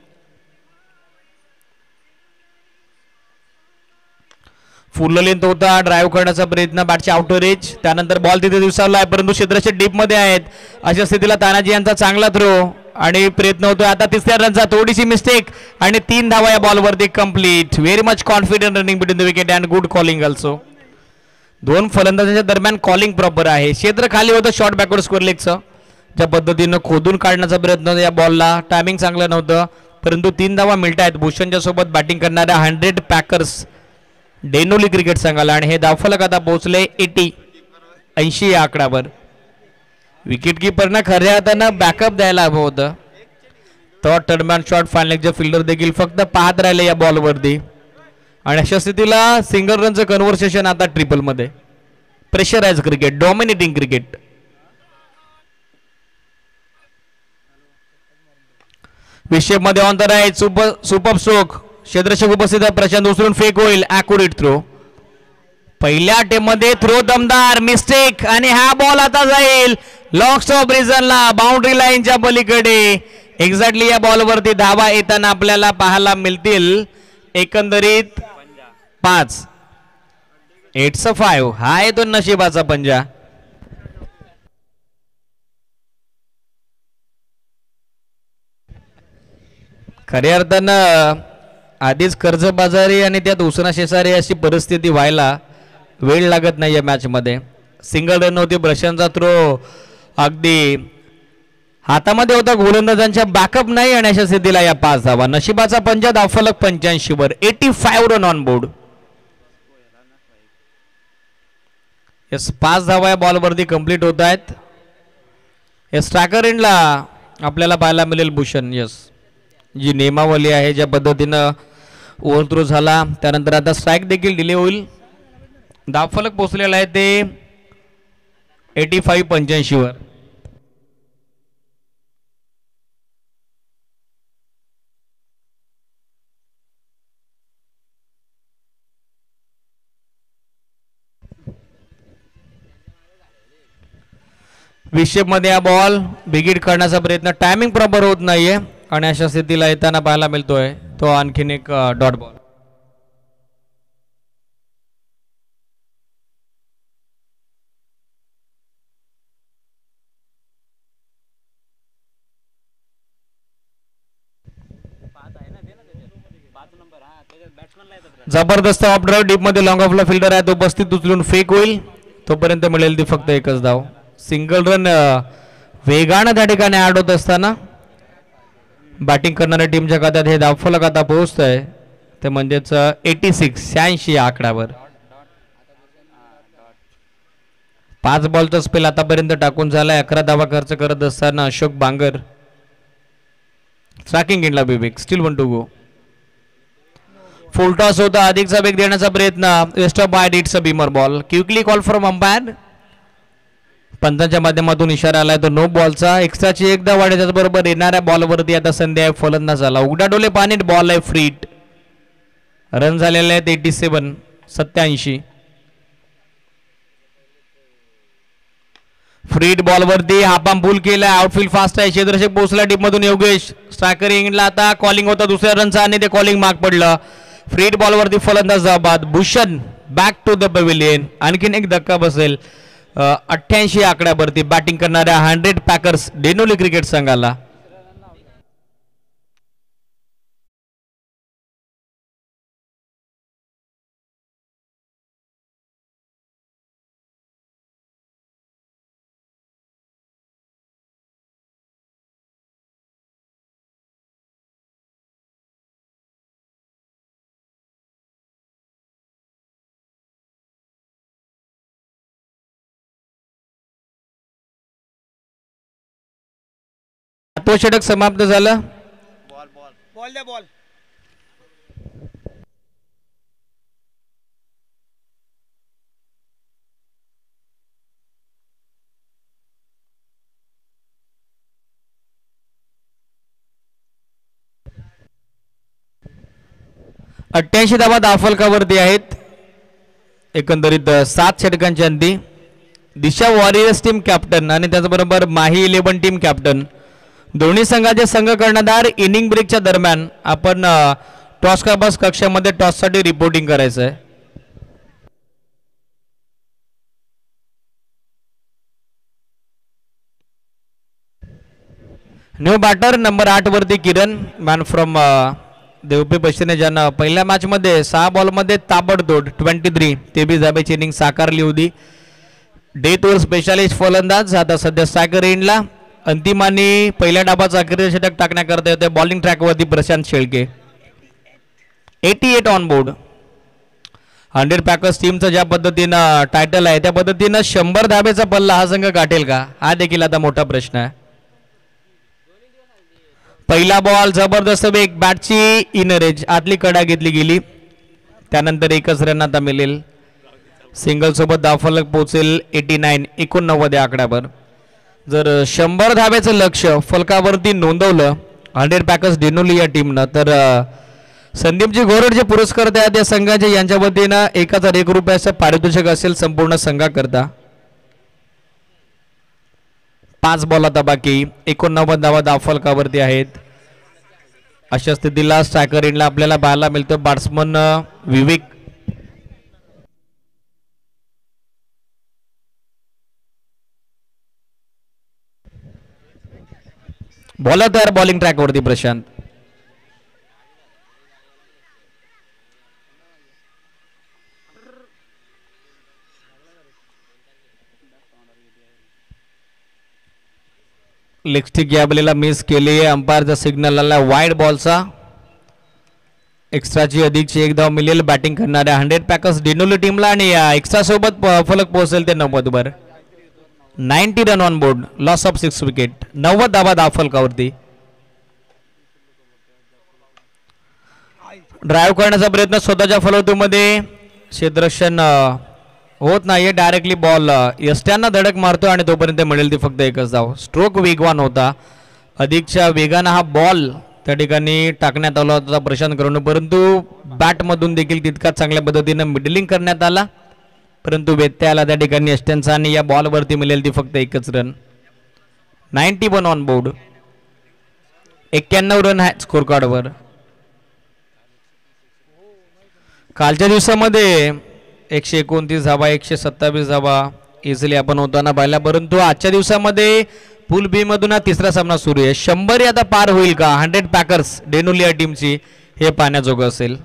फुल लेंथ होता. ड्राईव्ह करण्याचा प्रयत्न, बॅटचे आउटर एज. त्यानंतर बॉल तिथे दिवसाला आहे, परंतु क्षेत्राच्या डीप मध्ये आहेत. अशा स्थितीला तानाजी यांचा चांगला थ्रो आणि प्रयत्न होतोय. आता तिसऱ्या रनचा थोडीशी मिस्टेक आणि 3 धावा या बॉलवरती complete. Very much confident running between the wicket and good calling also. 2 फलंदाजांच्या दरम्यान कॉलिंग प्रॉपर आहे. क्षेत्र खाली होतं शॉर्ट बॅकवर्ड स्क्वेअर लेगचं. ज्या पद्धतीनं खोदून काढण्याचा प्रयत्न या बॉलला, टायमिंग चांगलं नव्हतं, परंतु 3 धावा मिळत आहेत भूषणच्या सोबत बॅटिंग करणाऱ्या 100 पॅकर्स डेनोली क्रिकेट संघाला. आणि हे धावफलक आता पोहोचले 80 या आकड्यावर. विकेट किपरनं खऱ्या अर्थानं बॅकअप द्यायला हवं होतं. तो टर्नमॅन शॉट फायनलचे फिल्डर देखील फक्त पाहत राहिले या बॉलवरती. आणि अशा स्थितीला सिंगल रनचं कन्व्हर्सेशन आता ट्रिपल मध्ये. Pressurise cricket, dominating cricket. विषेप मध्ये on the right. Super stroke. क्षेत्ररक्षक उपस्थित आहे. प्रशांत उचलून फेक होईल. Accurate throw. पहिल्या अटेम्प्टमध्ये थ्रो दमदार, मिस्टेक आणि हा बॉल आता जाईल लॉंग स्टॉप रिजनला, बाउंड्री लाईनच्या पलीकडे. एक्झॅक्टली या बॉलवरती धावा येताना आपल्याला पाहायला मिळतील एकंदरीत 5. 8-5. हा आहे तो नशिबाचा पंजा. खऱ्या अर्थानं आधीच कर्जबाजारी आणि त्यात उसना शेजारी अशी परिस्थिती व्हायला वेळ लागत नाही या मॅच मध्ये. सिंगल रन होती. ब्रशांचा थ्रो अगदी हातामध्ये होता, गोलंदाजांच्या बॅकअप नाही. आणि अशा स्थितीला या 5 धावा. नशिबाचा पंजा. धावफलक 85 वर. 85 रन ऑन बोर्ड. यस, 5 धावा या बॉलवरती कंप्लीट होत आहेत. या स्ट्रायकर एंडला आपल्याला पाहायला मिळेल भूषण. यस, जी नियमावली आहे, ज्या पद्धतीनं ओव्हर थ्रो झाला त्यानंतर आता स्ट्राईक देखील डिले होईल. धावफलक पोहोचलेला आहे ते 85 वर. विषेप मध्ये हा बॉल बिगिट करण्याचा प्रयत्न, टायमिंग प्रॉपर होत नाहीये आणि अशा स्थितीला येताना पाहायला मिळतोय तो आणखीन एक डॉट बॉल. जबरदस्त ऑफ ड्राईव्ह. डीप मध्ये लॉंग ऑफला फिल्डर आहे तो उपस्थित, उचलून फेक होईल. तोपर्यंत मिळेल ती फक्त 1च धाव. सिंगल रन वेगानं त्या ठिकाणी ऍड होत असताना बॅटिंग करणाऱ्या टीमच्या खात्यात हे धावफलक आता पोहोचत आहे ते म्हणजेच 86 या आकड्यावर. 5 बॉलचा स्पेल आतापर्यंत टाकून झालाय. 11 धावा खर्च करत असताना अशोक बांगर. ट्रॅकिंग इंडला Vivek. Still 1 to go. Full toss होता. अधिकचा वेग देण्याचा प्रयत्न. Waist off by it's a beamer ball. Quickly call from umpire. पंचांच्या माध्यमातून इशारा आलाय तो नो बॉलचा. एक्स्ट्राची एकदा वाढे. त्याचबरोबर येणाऱ्या बॉलवरती आता संधी आहे फलंदाजाला. उघड्या डोले पाणी. बॉल आहे फ्रीट. रन झालेले आहेत 87. फ्रीट बॉलवरती हापाम पूल केला. आउटफील्ड फास्ट आहे. क्षेत्ररक्षक पोहोचला टीम मधून योगेश. स्ट्रायकर इंग्लंडला आता कॉलिंग होता दुसऱ्या रनचा आणि ते कॉलिंग मार्क पडलं. फ्रीट बॉलवरती फलंदाज बाद. Bhushan back to the pavilion. आणखीन एक धक्का बसेल 88 आकड्यावरती बॅटिंग करणाऱ्या 100 पॅकर्स डेनोली क्रिकेट संघाला. तो षटक समाप्त झालं. बॉल द्या बॉल. अठ्ठ्याऐंशी धावा धावफलकावरती आहेत. एकंदरीत 7 षटकांची अंती. दिशा वॉरियर्स टीम कॅप्टन आणि त्याचबरोबर माही 11 टीम कॅप्टन दोन्ही संघाचे संघ कर्णधार इनिंग ब्रेकच्या दरम्यान आपण टॉस बस कक्षामध्ये टॉससाठी रिपोर्टिंग करायचं आहे. न्यू बॅटर नंबर 8 वरती किरण मॅन फ्रॉम देवपी पश्चिमे ज्यानं पहिल्या मॅचमध्ये 6 बॉलमध्ये ताबडतोड 23 23 धाब्याची इनिंग साकारली होती. डेथ ओव्हर स्पेशालिस्ट फलंदाज आता सध्या स्ट्रायकर एंडला. अंतिम आणि पहिल्या डाबाचा अखेर षटक टाकण्याकरता येते बॉलिंग ट्रॅकवरती Prashant Shelke. 88 on board. 100 packers टीमचं ज्या पद्धतीनं टायटल आहे त्या पद्धतीनं 100 धाब्याचा पल्ला हा संघ गाठेल का हा देखील आता मोठा प्रश्न आहे. पहिला बॉल जबरदस्त वेग बॅटची इनर एज आतली कडा घेतली गेली. त्यानंतर एकच रन आता मिळेल. सिंगल सोबत धावफलक पोहोचेल 89 या आकड्यावर. जर 100 धाब्याचं लक्ष फलकावरती नोंदवलं 100 पॅकर्स डेनोली या टीमनं तर संदीपजी घोरड जे पुरस्कार आहेत या संघाचे यांच्या वतीनं 1001 रुपयाचं पारितोषिक असेल संपूर्ण संघाकरता. 5 बॉल आता बाकी 89 धावा धावफलकावरती आहेत. अशा स्थितीला स्ट्रायकर एंडला आपल्याला पाहायला मिळतो बॅट्समन विवेक. बॉलर तयार बॉलिंग ट्रॅकवरती प्रशांत. लेगस्टिक या बॉलला मिस केली. अंपायरचा सिग्नल आला वाईड बॉलचा. एक्स्ट्राची अधिकची 1 धाव मिळेल बॅटिंग करणाऱ्या 100 पॅकर्स डेनोली टीमला आणि या एक्स्ट्रा सोबत फलक पोहोचेल ते 90 वर. 90 run on board. Loss of 6 wicket. 90 धावा धावफलकावरती. ड्राईव्ह करण्याचा प्रयत्न स्वतःच्या फलवतूमध्ये क्षेत्ररक्षण होत नाहीये. डायरेक्टली बॉल यष्ट्यांना धडक मारतो आणि तोपर्यंत मिळेल ती फक्त एकच धाव. स्ट्रोक वेगवान होता. अधिकच्या वेगानं हा बॉल त्या ठिकाणी टाकण्यात आला होता प्रशांत करून परंतु बॅटमधून देखील तितकाच चांगल्या पद्धतीनं मिडलिंग करण्यात आला परंतु व्यत्यय आला त्या ठिकाणी यष्ट्यांचा आणि या बॉलवरती मिळेल ती फक्त एकच रन. 91 on board. 91 रन आहे स्कोर कार्डवर. कालच्या दिवसामध्ये 129 धावा 127 धावा इझिली आपण होताना पाहिला परंतु आजच्या दिवसामध्ये पूल बी मधून हा तिसरा सामना सुरू आहे. 100 आता पार होईल का 100 पॅकर्स डेनोली या टीमची हे पाहण्याजोगं असेल.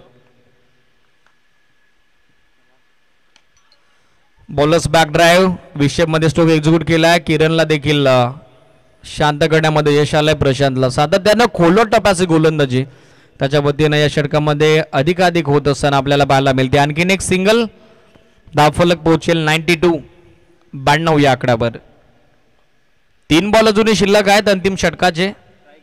बॉलर्स बॅक ड्राईव्ह विषयमध्ये स्ट्रोक एक्झिक्यूट केलाय. किरणला देखील शांत करण्यामध्ये यश आलंय. प्रशांतला सातत्यानं खोलवर टप्प्याची गोलंदाजी त्याच्या वतीनं या षटकामध्ये अधिकाधिक होत असताना आपल्याला पाहायला मिळते. आणखीन एक सिंगल धावफलक पोहोचेल 92 या आकड्यावर. 3 बॉल अजूनही शिल्लक आहेत अंतिम षटकाचे.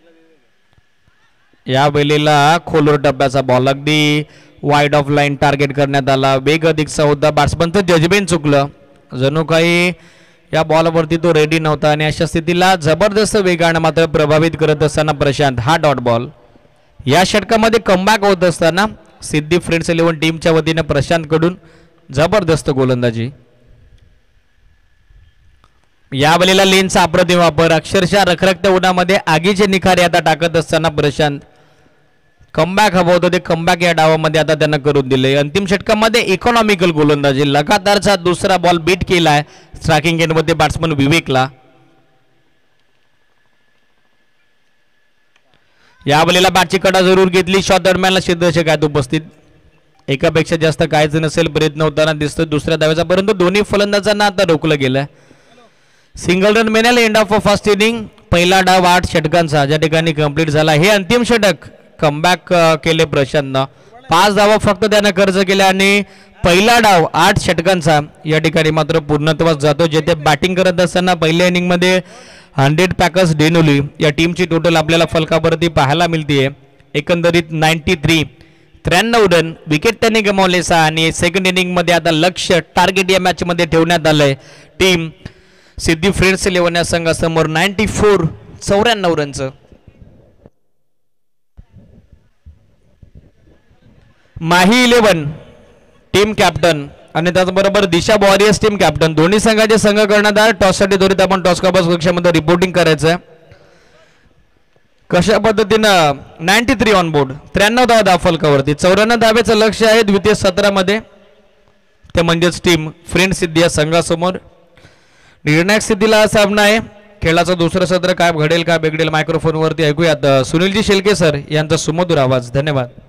या वेळेला खोलवर टप्प्याचा बॉल अगदी वाईड ऑफ लाईन टार्गेट करण्यात आला. वेग अधिकचा होता. बॅट्समनचं जजमेंट चुकलं. जणू काही या बॉलवरती तो रेडी नव्हता आणि अशा स्थितीला जबरदस्त वेगानं मात्र प्रभावित करत असताना प्रशांत हा डॉट बॉल. या षटकामध्ये कमबॅक होत असताना सिद्धी फ्रेंड्स 11 टीमच्या वतीने प्रशांत कडून जबरदस्त गोलंदाजी. या वेळेला लेनचा अप्रतिम वापर. अक्षरशः रखरखत्या उन्हामध्ये आगीचे निखारे आता टाकत असताना प्रशांत कमबॅक हवं होतं ते कमबॅक या डावामध्ये आता त्यांना करून दिले. अंतिम षटकामध्ये इकॉनॉमिकल गोलंदाजी. लगातारचा दुसरा बॉल बीट केलाय स्ट्रायकिंग एंडमध्ये बॅट्समन विवेकला. या वेळेला बॅटची कडा जरूर घेतली. शॉट दरम्यानला क्षेत्ररक्षक आहेत उपस्थित. एकापेक्षा जास्त काहीच नसेल प्रयत्न होताना दिसतो दुसऱ्या धावेचा परंतु दोन्ही फलंदाजांना आता रोखलं गेलंय. सिंगल रन मिळाले एंड ऑफ फर्स्ट इनिंग. पहिला डाव 8 षटकांचा ज्या ठिकाणी कंप्लीट झाला. हे अंतिम षटक कमबॅक केले प्रशांतनं. 5 धावा फक्त त्यानं खर्च केल्या आणि पहिला डाव 8 षटकांचा या ठिकाणी मात्र पूर्णत्वास जातो. जेथे बॅटिंग करत असताना पहिल्या इनिंगमध्ये 100 पॅकर्स डेनोली या टीमची टोटल आपल्याला फलकावरती पाहायला मिळते एकंदरीत 93 रन. विकेट त्यांनी गमावले 6 आणि सेकंड इनिंगमध्ये आता लक्ष टार्गेट या मॅचमध्ये ठेवण्यात आलंय टीम सिद्धी फ्रेंड्स 11 या संघासमोर 94 रनचं. माही 11 टीम कॅप्टन आणि त्याचबरोबर दिशा वॉरियर्स टीम कॅप्टन दोन्ही संघाचे संघ कर्णधार टॉससाठी त्वरित आपण टॉस कॉबर्स कक्षामध्ये रिपोर्टिंग करायचं आहे. कशा पद्धतीनं 93 ऑन बोर्ड 93 धाव फलकावरती 94 धावेचं लक्ष आहे द्वितीय सत्रामध्ये ते म्हणजेच टीम फ्रेंड सिद्धी या संघासमोर. निर्णायक स्थितीला सामना आहे. खेळाचं दुसरं सत्र काय घडेल काय बिघडेल मायक्रोफोनवरती ऐकूयात सुनीलजी शेलके सर यांचा सुमधुर आवाज. धन्यवाद.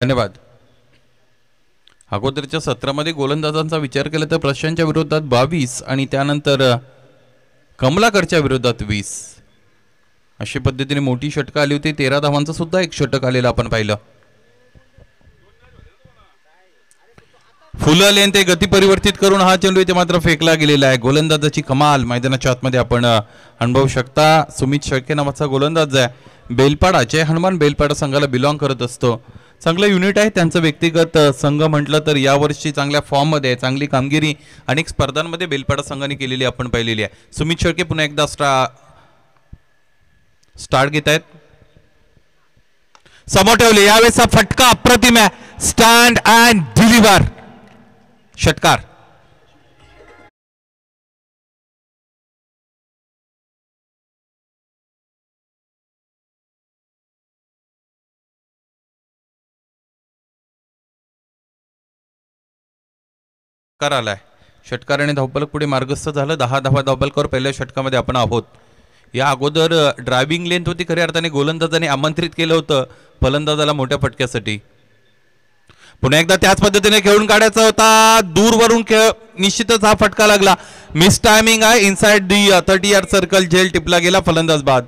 धन्यवाद. अगोदरच्या सत्रामध्ये गोलंदाजांचा विचार केला तर प्रशांतच्या विरोधात 22 आणि त्यानंतर कमलाकरच्या विरोधात 20 अशा पद्धतीने मोठी षटकं आली होती. 13 धावांचं सुद्धा एक षटक आलेलं आपण पाहिलं. फुलं लेन ते गती परिवर्तित करून हा चेंडू इथे मात्र फेकला गेलेला आहे. गोलंदाजाची कमाल मैदानाच्या आतमध्ये आपण अनुभवू शकता. सुमित शेळके नावाचा गोलंदाज आहे. बेलपाडाचे हनुमान बेलपाडा संघाला बिलॉंग करत असतो. चांगलं युनिट आहे त्यांचं. व्यक्तिगत संघ म्हटलं तर यावर्षी चांगल्या फॉर्ममध्ये आहे. चांगली कामगिरी अनेक स्पर्धांमध्ये बेलपाडा संघाने केलेली आपण पाहिलेली आहे. सुमित शेळके पुन्हा एकदा स्टार्ट घेत आहेत. समोर ठेवले यावेळेसचा फटका अप्रतिम आहे. स्टँड अँड डिलिव्हर षटकार. आलाय षटकाराने धावफलक पुढे मार्गस्थ झालं. 10 धावा धावफलकावर पहिल्या षटकामध्ये आपण आहोत. या अगोदर ड्रायव्हिंग लेंथ होती. खऱ्या अर्थाने गोलंदाजाने आमंत्रित केलं होतं फलंदाजाला मोठ्या फटक्यासाठी. पुन्हा एकदा त्याच पद्धतीने खेळून काढायचा होता. दूरवरून खेळ निश्चितच हा फटका लागला. मिस टायमिंग आहे. इनसाइड दी 30 यार्ड सर्कल झेल टिपला गेला. फलंदाज बाद.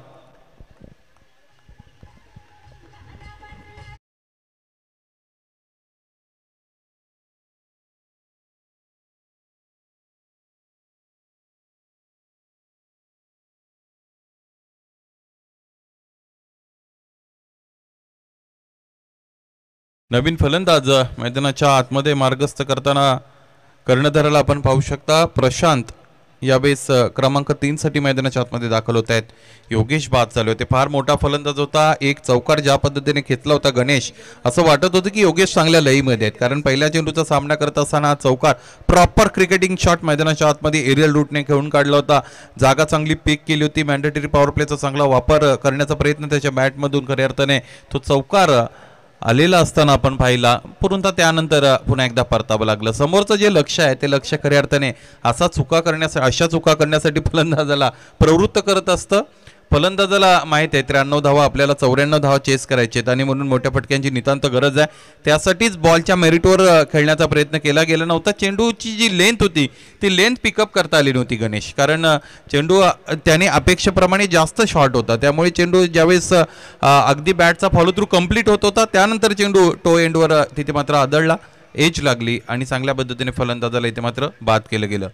नवीन फलंदाज मैदानाच्या आतमध्ये मार्गस्थ कर्णधाराला आपण पाहू शकता. प्रशांत यावेळेस क्रमांक 3 साठी मैदानाच्या आतमध्ये दाखल होत आहेत. योगेश बाद झाले होते. फार मोठा फलंदाज होता. एक चौकार ज्या पद्धतीने खेचला होता गणेश, असं वाटत होतं की योगेश चांगल्या लईमध्ये आहेत. कारण पहिल्या चेंडूचा सामना करत असताना हा चौकार प्रॉपर क्रिकेटिंग शॉट मैदानाच्या आतमध्ये एरियल रूटने खेळून काढला होता. जागा चांगली पिक केली होती. मॅन्डेटरी पॉवर प्लेचा चांगला वापर करण्याचा प्रयत्न त्याच्या बॅटमधून खऱ्या अर्थाने तो चौकार आलेला असताना आपण पाहिला. परंतु त्यानंतर पुन्हा एकदा परतावं लागलं. समोरचं जे लक्ष आहे ते लक्ष खऱ्या अर्थाने अशा चुका करण्यासाठी फलंदाजाला प्रवृत्त करत असतं. फलंदाजाला माहित आहे 93 धावा आपल्याला 94 धावा चेस करायचे आहेत आणि म्हणून मोठ्या फटक्यांची नितांत गरज आहे. त्यासाठीच बॉलच्या मेरिटवर खेळण्याचा प्रयत्न केला गेला नव्हता. चेंडूची जी लेंथ होती ती लेंथ पिकअप करता आली नव्हती गणेश, कारण चेंडू त्याने अपेक्षेप्रमाणे जास्त शॉर्ट होता. त्यामुळे चेंडू ज्यावेळेस अगदी बॅटचा फॉलो थ्रू कंप्लीट होत होता त्यानंतर चेंडू टो एंडवर तिथे मात्र आदळला, एज लागली आणि चांगल्या पद्धतीने फलंदाजाला इथे मात्र बाद केलं गेलं.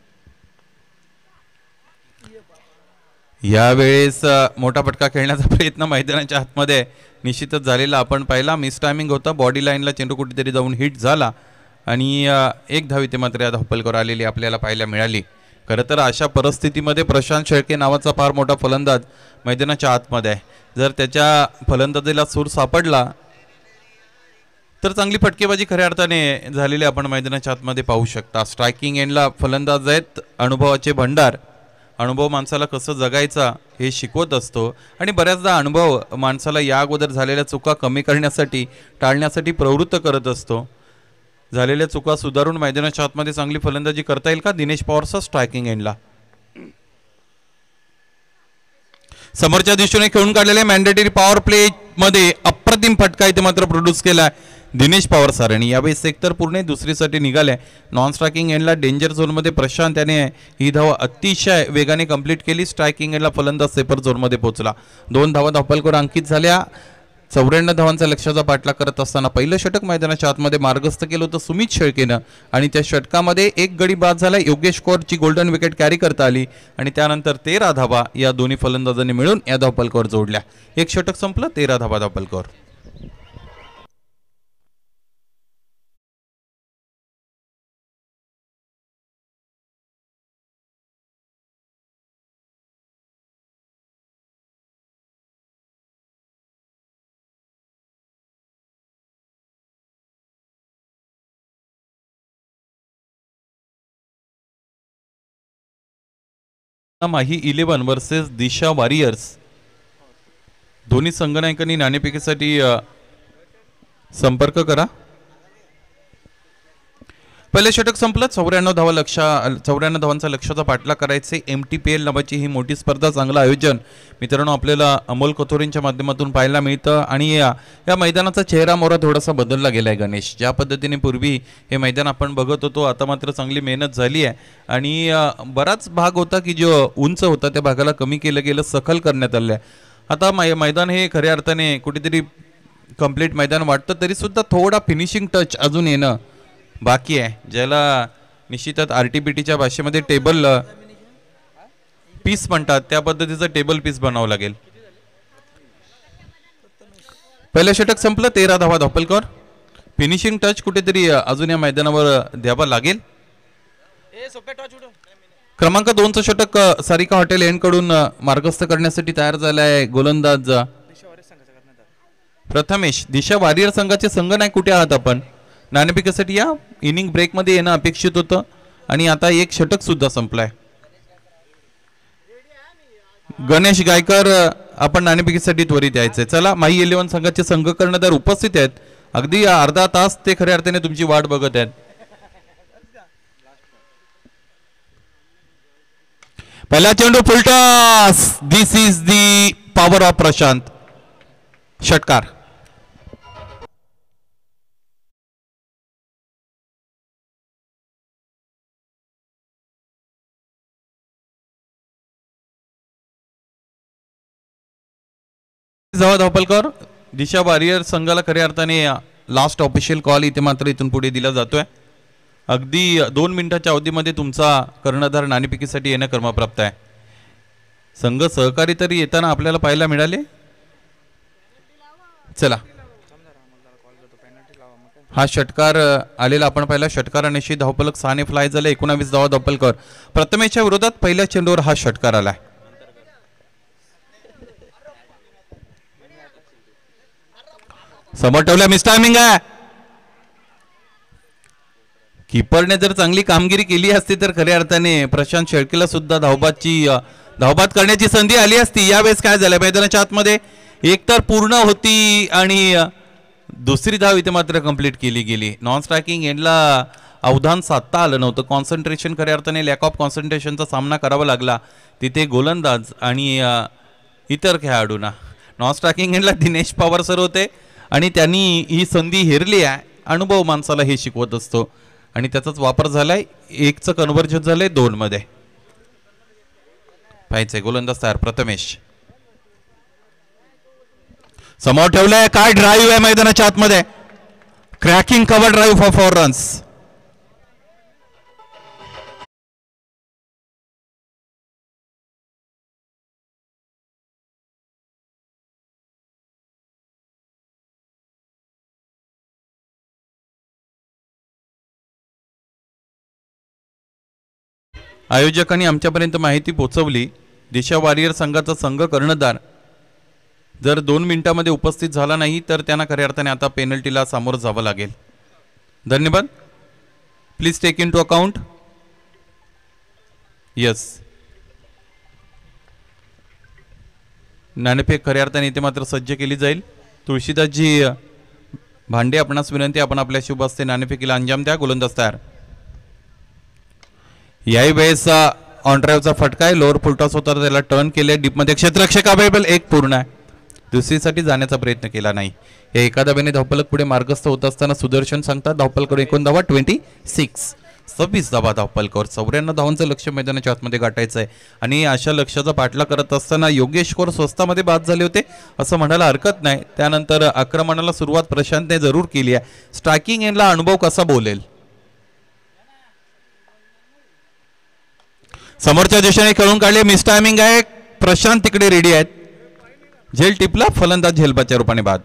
यावेळेस मोठा फटका खेळण्याचा प्रयत्न मैदानाच्या आतमध्ये निश्चितच झालेला आपण पाहिला. मिस टायमिंग होता. बॉडी लाईनला चेंडू कुठेतरी जाऊन हिट झाला आणि एक धाव इथे मात्र या धावफलकावर आलेली आपल्याला पाहायला मिळाली. खरं तर अशा परिस्थितीमध्ये प्रशांत शेळके नावाचा फार मोठा फलंदाज मैदानाच्या आतमध्ये आहे. जर त्याच्या फलंदाजीला सूर सापडला तर चांगली फटकेबाजी खऱ्या अर्थाने झालेली आपण मैदानाच्या आतमध्ये पाहू शकता. स्ट्रायकिंग एंडला फलंदाज आहेत अनुभवाचे भंडार. अनुभव माणसाला कसं जगायचा हे शिकवत असतो आणि बऱ्याचदा अनुभव माणसाला या अगोदर झालेल्या चुका कमी करण्यासाठी टाळण्यासाठी प्रवृत्त करत असतो. झालेल्या चुका सुधारून मैदानाच्या आतमध्ये चांगली फलंदाजी करता येईल का दिनेश पवारचा स्ट्रायकिंग एंडला. समोरच्या दिशेने खेळून काढलेल्या मॅन्डेटरी पॉवर प्ले मध्ये अप्रतिम फटका इथे मात्र प्रोड्यूस केलाय दिनेश पवार सरांनी. यावेळी सेक्टर पूर्ण दुसरीसाठी निघाले. नॉन स्ट्रायकिंग एंडला डेंजर झोनमध्ये प्रशांत याने ही धाव अतिशय वेगाने कंप्लीट केली. स्ट्रायकिंग एंडला फलंदाज सेपर झोनमध्ये पोहोचला. 2 धावा धावफलकावर अंकित झाल्या. 94 धावांचा लक्ष्याचा पाठलाग करत असताना पहिलं षटक मैदानाच्या आतमध्ये मार्गस्थ केलं होतं सुमित शेळकेनं आणि त्या षटकामध्ये एक गडी बाद झाला. योगेश कौरची गोल्डन विकेट कॅरी करता आली आणि त्यानंतर 13 धावा या दोन्ही फलंदाजांनी मिळून या धावफलकावर जोडल्या. एक षटक संपलं. 13 धावा धावफलकावर. माही 11 वर्सेस दिशा वॉरियर्स. दोन्ही संघनायकांनी नाणेफेकीसाठी संपर्क करा. पहिले षटक संपलं. 94 धावांचा लक्ष्याचा पाठलाग करायचे. MTPL नावाची ही मोठी स्पर्धा, चांगलं आयोजन मित्रांनो आपल्याला अमोल कथोरेंच्या माध्यमातून पाहायला मिळतं. आणि या मैदानाचा चेहरा मोहरा थोडासा बदलला गेला आहे गणेश. ज्या पद्धतीने पूर्वी हे मैदान आपण बघत होतो, आता मात्र चांगली मेहनत झाली आहे. आणि बराच भाग होता की जो उंच होता त्या भागाला कमी केलं गेलं, सखल करण्यात आलं आहे. आता मैदान हे खऱ्या अर्थाने कुठेतरी कंप्लीट मैदान वाटतं, तरीसुद्धा थोडा फिनिशिंग टच अजून येणं बाकी आहे, ज्याला निश्चितच RTPTच्या भाषेमध्ये टेबल पीस म्हणतात. त्या पद्धतीचं टेबल पीस बनावं लागेल. पहिलं षटक संपलं. 13 धावा धापलकर. फिनिशिंग टच कुठेतरी अजून या मैदानावर द्यावा लागेल. क्रमांक 2चं षटक सारिका हॉटेल यांकडून मार्गस्थ करण्यासाठी तयार झाला आहे गोलंदाज प्रथमेश. दिशा वॉरियर संघाचे संघ नाही कुठे आहात आपण? नाणेफेकीसाठी या इनिंग ब्रेकमध्ये येणं अपेक्षित होतं आणि आता एक षटक सुद्धा संपलाय. गणेश गायकर आपण नाणेफेकीसाठी त्वरित यायचंय. चला, माई 11 संघाचे संघ कर्णधार उपस्थित आहेत. अगदी अर्धा तास ते खऱ्या अर्थाने तुमची वाट बघत आहेत. पहिला चेंडू full toss. This is the power of Prashant. षटकार. धापलकर. दिशा वॉरियर संघाला खऱ्या अर्थाने लास्ट ऑफिशियल कॉल इथे मात्र इथून पुढे दिला जातोय. अगदी 2 मिनिटाच्या अवधीमध्ये तुमचा कर्णधार नाणेफेकीसाठी येणं क्रमप्राप्त आहे. संघ सहकारी तरी येताना आपल्याला पाहायला मिळाले. चला, हा षटकार आलेला आपण पाहिला. षटकारानिशी धावफलक 6 फ्लाय झाले. 19 धावा धापलकर. प्रथमेशच्या विरोधात पहिल्या चेंडूवर हा षटकार आलाय. समोर ठेवला. मिस टायमिंग आहे. कीपरने जर चांगली कामगिरी केली असती तर खऱ्या अर्थाने प्रशांत शेळकेला सुद्धा धावबाद करण्याची संधी आली असती. यावेळेस काय झालं, मैदानाच्या आतमध्ये एकतर पूर्ण होती आणि दुसरी धाव इथे मात्र कंप्लीट केली गेली. नॉन स्ट्रायकिंग एंडला अवधान साधता आलं नव्हतं. कॉन्सन्ट्रेशन खऱ्या अर्थाने लॅक ऑफ कॉन्सन्ट्रेशनचा सामना करावा लागला तिथे गोलंदाज आणि इतर खेळाडूंना. नॉन स्ट्रायकिंग एंडला दिनेश पवार सर होते आणि त्यांनी ही संधी हेरली आहे. अनुभव माणसाला हे शिकवत असतो आणि त्याचाच वापर झालाय. 1चं कन्व्हर्जन झालंय 2 मध्ये. पाहायचंय गोलंदाज तयार. प्रथमेश समोर ठेवलाय. काय ड्राईव्ह आहे मैदानाच्या आतमध्ये. Cracking cover drive for 4 runs. आयोजकांनी आमच्यापर्यंत माहिती पोहोचवली. दिशा वॉरियर संघाचा संघ कर्णधार जर 2 मिनिटांमध्ये उपस्थित झाला नाही तर त्यांना खऱ्या अर्थाने आता पेनल्टीला सामोरं जावं लागेल. धन्यवाद. Please take in to account. Yes, नाणेफेक खऱ्या अर्थाने इथे मात्र सज्ज केली जाईल. तुळशीदासजी भांडे आपणास विनंती, आपण आपल्या शुभ हस्ते नाणेफेकीला अंजाम द्या. गोलंदाज तयार. याही वेळेस ऑन ड्राईव्हचा फटका आहे. लोअर फुलटॉस होता, त्याला टर्न केले. डीपमध्ये क्षेत्ररक्षक अवेलेबल. 1 पूर्ण आहे. दुसरीसाठी जाण्याचा प्रयत्न केला नाही. या एका धाब्याने धावफलक पुढे मार्गस्थ होत असताना सुदर्शन सांगतात धावफलकर 1 धावा. 26 धावा धावफलकर. 94 धावांचं लक्ष मैदानाच्या आतमध्ये गाठायचं आहे आणि अशा लक्ष्याचा पाठलाग करत असताना योगेश कोर स्वस्तामध्ये बाद झाले होते असं म्हणायला हरकत नाही. त्यानंतर आक्रमणाला सुरुवात प्रशांतने जरूर केली आहे. स्ट्रायकिंग एंडला अनुभव कसा बोलेल. समोरच्या दिशेने खेळून काढले. मिस टायमिंग आहे. प्रशांत तिकडे रेडी आहेत. झेल टिपला. फलंदाज झेलबाच्या रूपाने बाद.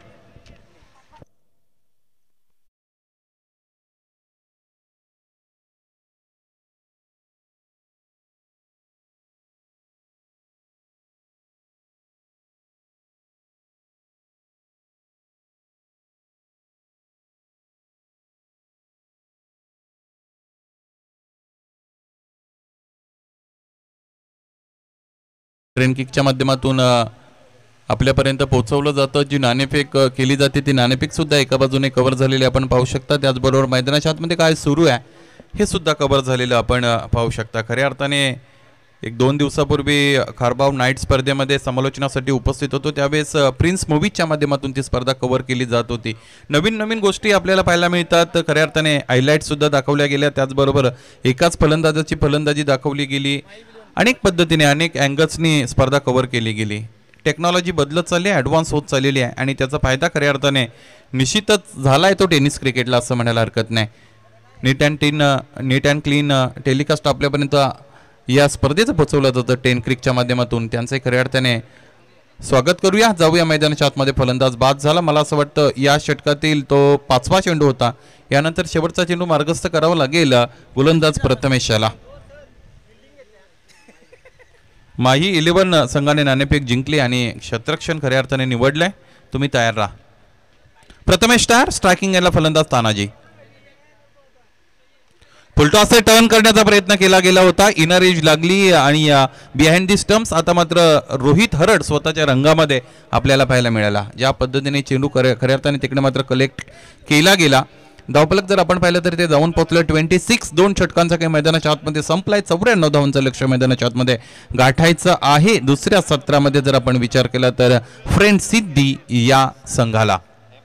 ट्रेन किकच्या माध्यमातून आपल्यापर्यंत पोहोचवलं जातं. जी नाणेफेक केली जाते ती नाणेफेक सुद्धा एका बाजूने कव्हर झालेली आपण पाहू शकता. त्याचबरोबर मैदानाच्या आतमध्ये काय सुरू आहे हे सुद्धा कव्हर झालेलं आपण पाहू शकता. खऱ्या अर्थाने एक 2 दिवसापूर्वी खारबाव नाईट स्पर्धेमध्ये समालोचनासाठी उपस्थित होतो, त्यावेळेस प्रिन्स मूवीजच्या माध्यमातून ती स्पर्धा कव्हर केली जात होती. नवीन नवीन गोष्टी आपल्याला पाहायला मिळतात. खऱ्या अर्थाने हायलाईटसुद्धा दाखवल्या गेल्या, त्याचबरोबर एकाच फलंदाजाची फलंदाजी दाखवली गेली. अनेक पद्धतीने अनेक अँगल्सनी स्पर्धा कव्हर केली गेली. टेक्नॉलॉजी बदलत चालली आहे, ॲडव्हान्स होत चाललेली आहे आणि त्याचा फायदा खऱ्या अर्थाने निश्चितच झाला आहे तो टेनिस क्रिकेटला असं म्हणायला हरकत नाही. नीट अँड क्लीन टेलिकास्ट आपल्यापर्यंत या स्पर्धेचं पोचवलं जातं 10 क्रिकच्या माध्यमातून. त्यांचे खऱ्या अर्थाने स्वागत करूया. जाऊया मैदानाच्या आतमध्ये. फलंदाज बाद झाला. मला असं वाटतं या षटकातील तो 5वा चेंडू होता. यानंतर शेवटचा चेंडू मार्गस्थ करावा लागेल गोलंदाज प्रथमेशाला. माही 11 संघाने नाणेफेक जिंकली आणि क्षेत्ररक्षण खऱ्या अर्थाने निवडलंय. तुम्ही तयार राहा. प्रथमेश तयार. स्ट्रायकिंग याला फलंदाज तानाजी. फुलटॉसचे टर्न करण्याचा प्रयत्न केला गेला होता. इनर एज लागली आणि बिहाइंड दी स्टम्प्स. आता मात्र रोहित हरड स्वतःच्या रंगामध्ये आपल्याला पाहायला मिळाला. ज्या पद्धतीने चेंडू खऱ्या अर्थाने तिकडे मात्र कलेक्ट केला गेला. धावफलक जर आपण पाहिलं तर ते जाऊन पोहोचलं 26. 2 षटकांचा काही मैदानाच्या आतमध्ये संपलाय. 94 धावांचं लक्ष्य मैदानाच्या आतमध्ये गाठायचं आहे. दुसऱ्या सत्रामध्ये जर आपण विचार केला तर फ्रेंड सिद्धी या संघाला.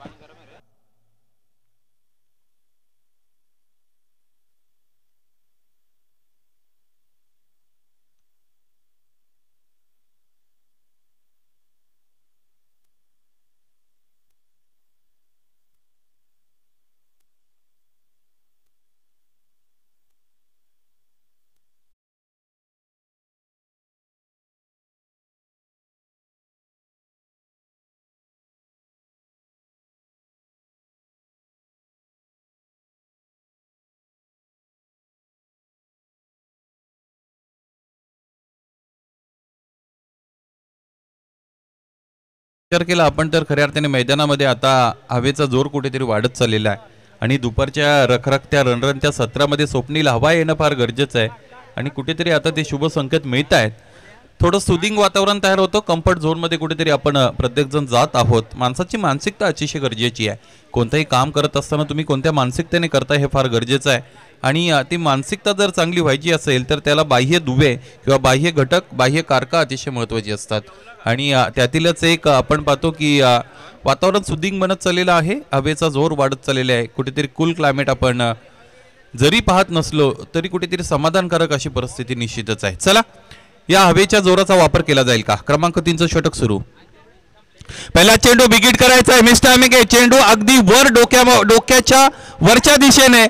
विचार केला आपण तर खऱ्या अर्थाने मैदानामध्ये आता हवेचा जोर कुठेतरी वाढत चाललेला आहे आणि दुपारच्या रखरखत्या रणरणत्या सत्रामध्ये स्वप्नील हवा येणं फार गरजेचं आहे आणि कुठेतरी आता ते शुभ संकेत मिळत आहेत. थोडं सुदिंग वातावरण तयार होतं. कम्फर्ट झोनमध्ये कुठेतरी आपण प्रत्येकजण जात आहोत. माणसाची मानसिकता अतिशय गरजेची आहे. कोणतंही काम करत असताना तुम्ही कोणत्या मानसिकतेने करताय हे फार गरजेचं आहे आणि ती मानसिकता जर चांगली व्हायची असेल तर त्याला बाह्य दुवे किंवा बाह्य घटक, बाह्य कारका अतिशय महत्त्वाची असतात आणि त्यातीलच एक आपण पाहतो की वातावरण सुदिंग बनत चाललेलं आहे. हवेचा जोर वाढत चाललेला आहे. कुठेतरी कूल क्लायमेट आपण जरी पाहत नसलो तरी कुठेतरी समाधानकारक अशी परिस्थिती निश्चितच आहे. चला या हवेच्या जोराचा वापर केला जाईल का? क्रमांक 3चं षटक सुरू. पहिला चेंडू बिगिट करायचा आहे. मिस्टर अमिगे चेंडू अगदी वर डोक्याच्या वरच्या दिशेने.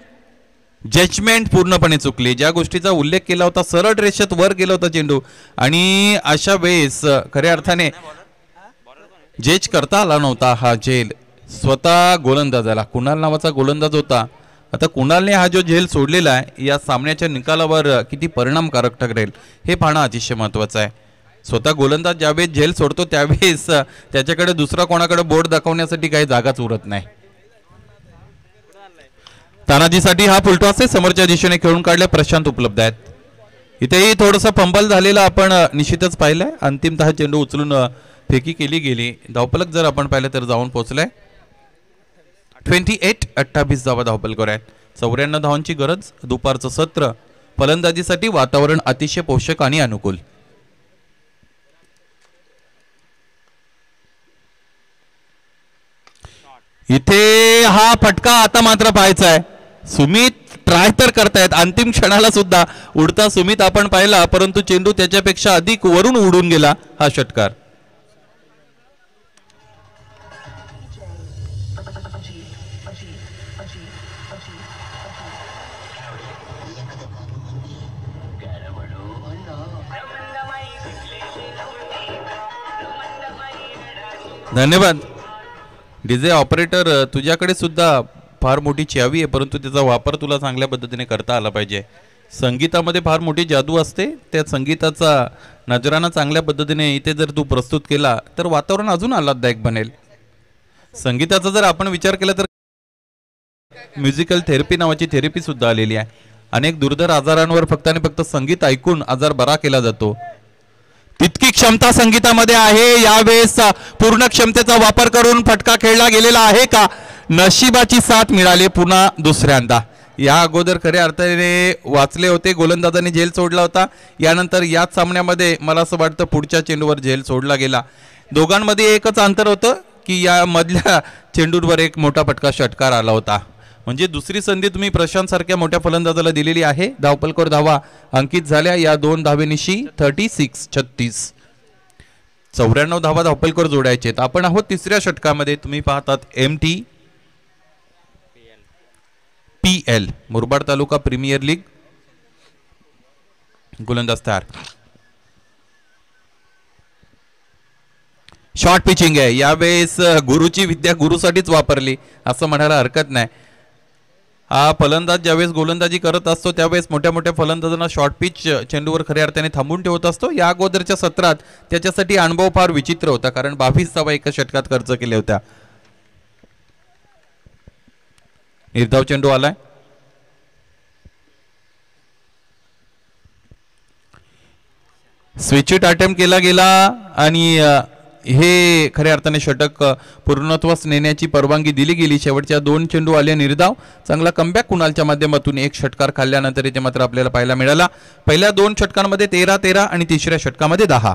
जजमेंट पूर्णपणे चुकली. ज्या गोष्टीचा उल्लेख केला होता सरळ रेषेत वर गेला होता चेंडू आणि अशा वेळेस खऱ्या अर्थाने जज करता आला नव्हता हा झेल स्वतः गोलंदाजाला. कुणाल नावाचा गोलंदाज होता. आता कुणालने हा जो झेल सोडलेला आहे या सामन्याच्या निकालावर किती परिणामकारक ठरेल हे पाहणं अतिशय महत्त्वाचं आहे. स्वतः गोलंदाज ज्यावेळेस झेल सोडतो त्यावेळेस त्याच्याकडे दुसरा कोणाकडे बोर्ड दाखवण्यासाठी काही जागाच उरत नाही. तानाजीसाठी हा फुलटॉस आहे. समोरच्या दिशेने खेळून काढल्या. प्रशांत उपलब्ध आहेत. इथेही थोडंसं फंबल झालेला आपण निश्चितच पाहिलंय. अंतिमतः चेंडू उचलून फेकी केली गेली. धावफलक जर आपण पाहिलं तर जाऊन पोहोचलाय 28 धावा धावफलकावर आहेत. 94 धावांची गरज. दुपारचं सत्र फलंदाजीसाठी वातावरण अतिशय पोषक आणि अनुकूल. इथे हा फटका आता मात्र पाहायचा आहे. सुमित ट्राय तर करतायत. अंतिम क्षणाला सुद्धा उडता सुमित आपण पाहिला परंतु चेंडू त्याच्यापेक्षा अधिक वरून उडून गेला. हा षटकार धन्यवाद डीजे ऑपरेटर. तुझ्याकडे सुद्धा फार मोठी चावी आहे परंतु त्याचा वापर तुला चांगल्या पद्धतीने करता आला पाहिजे. संगीतामध्ये फार मोठी जादू असते. त्या संगीताचा नजराना चांगल्या पद्धतीने इथे जर तू प्रस्तुत केला तर वातावरण अजून आल्हाददायक बनेल. संगीताचा जर आपण विचार केला तर म्युझिकल थेरपी नावाची थेरपी सुद्धा आलेली आहे. अनेक दुर्धर आजारांवर फक्त आणि फक्त संगीत ऐकून आजार बरा केला जातो. तितकी क्षमता संगीतामध्ये आहे. यावेळेस पूर्ण क्षमतेचा वापर करून फटका खेळला गेलेला आहे का? नशिबाची साथ मिळाली पुन्हा दुसऱ्यांदा. या अगोदर खऱ्या अर्थाने वाचले होते, गोलंदाजाने झेल सोडला होता. यानंतर याच सामन्यामध्ये मला असं वाटतं पुढच्या चेंडूवर झेल सोडला गेला. दोघांमध्ये एकच अंतर होतं की या मधल्या चेंडूवर एक मोठा फटका षटकार आला होता. म्हणजे दुसरी संधी तुम्ही प्रशांत सारख्या मोठ्या फलंदाजाला दिलेली आहे. धावपलकर धावा अंकित झाल्या या 2 धावेनिशी 36-36. 94 धावा धावपलकर जोडायचे. आपण आहोत तिसऱ्या षटकामध्ये. तुम्ही पाहतात MTPL Murbad Taluka premier league. गोलंदाज तयार. शॉर्ट पिचिंग आहे यावेळेस. गुरुची विद्या गुरुसाठीच वापरली असं म्हणायला हरकत नाही. हा फलंदाज ज्यावेळेस गोलंदाजी करत असतो त्यावेळेस मोठ्या मोठ्या फलंदाजांना शॉर्ट पिच चेंडूवर खऱ्या अर्थाने थांबून ठेवत असतो. या अगोदरच्या सत्रात त्याच्यासाठी अनुभव फार विचित्र होता, कारण 22 धावा एका षटकात खर्च केल्या होत्या. निर्धाव चेंडू आलाय. स्विचिट अटेम्प्ट केला गेला आणि हे खऱ्या अर्थाने षटक पूर्णत्वास नेण्याची परवानगी दिली गेली. शेवटच्या 2 चेंडू आले निर्धाव. चांगला कमबॅक कुणालच्या माध्यमातून एक षटकार खाल्ल्यानंतर इथे मात्र आपल्याला पाहायला मिळाला. पहिल्या 2 षटकांमध्ये 13-13 आणि तिसऱ्या षटकामध्ये 10.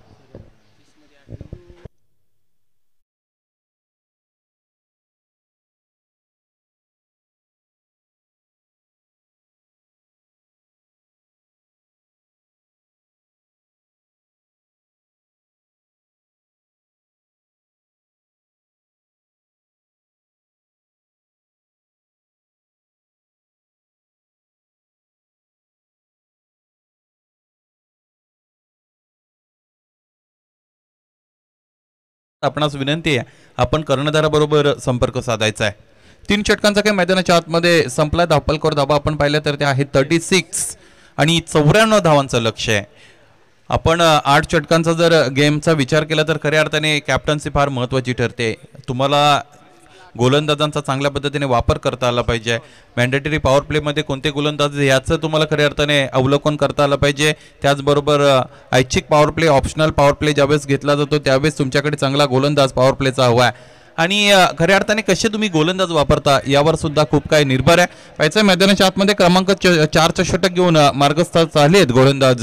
आपणास विनंती आहे आपण कर्णधाराबरोबर संपर्क साधायचा आहे. 3 षटकांचा काही मैदानाच्या आतमध्ये संपला. धावपलकर धावा आपण पाहिल्या तर ते आहे 36 आणि 94 धावांचं लक्ष्य आहे. आपण 8 षटकांचा जर गेमचा विचार केला तर खऱ्या अर्थाने कॅप्टन्सी फार महत्त्वाची ठरते. तुम्हाला गोलंदाजांचा चांगल्या पद्धतीने वापर करता आला पाहिजे. मॅन्डेटरी पॉवर प्लेमध्ये कोणते गोलंदाज याचं तुम्हाला खऱ्या अर्थाने अवलोकन करता आलं पाहिजे. त्याचबरोबर ऐच्छिक power play, optional power play ज्यावेळेस घेतला जातो त्यावेळेस तुमच्याकडे चांगला गोलंदाज पॉवर प्लेचा हवा आहे. आणि खऱ्या अर्थाने कसे तुम्ही गोलंदाज वापरता यावर सुद्धा खूप काही निर्भर आहे. पाहिजे मैदानाच्या आतमध्ये क्रमांक 4चं षटक घेऊन मार्गस्थ झालेत गोलंदाज.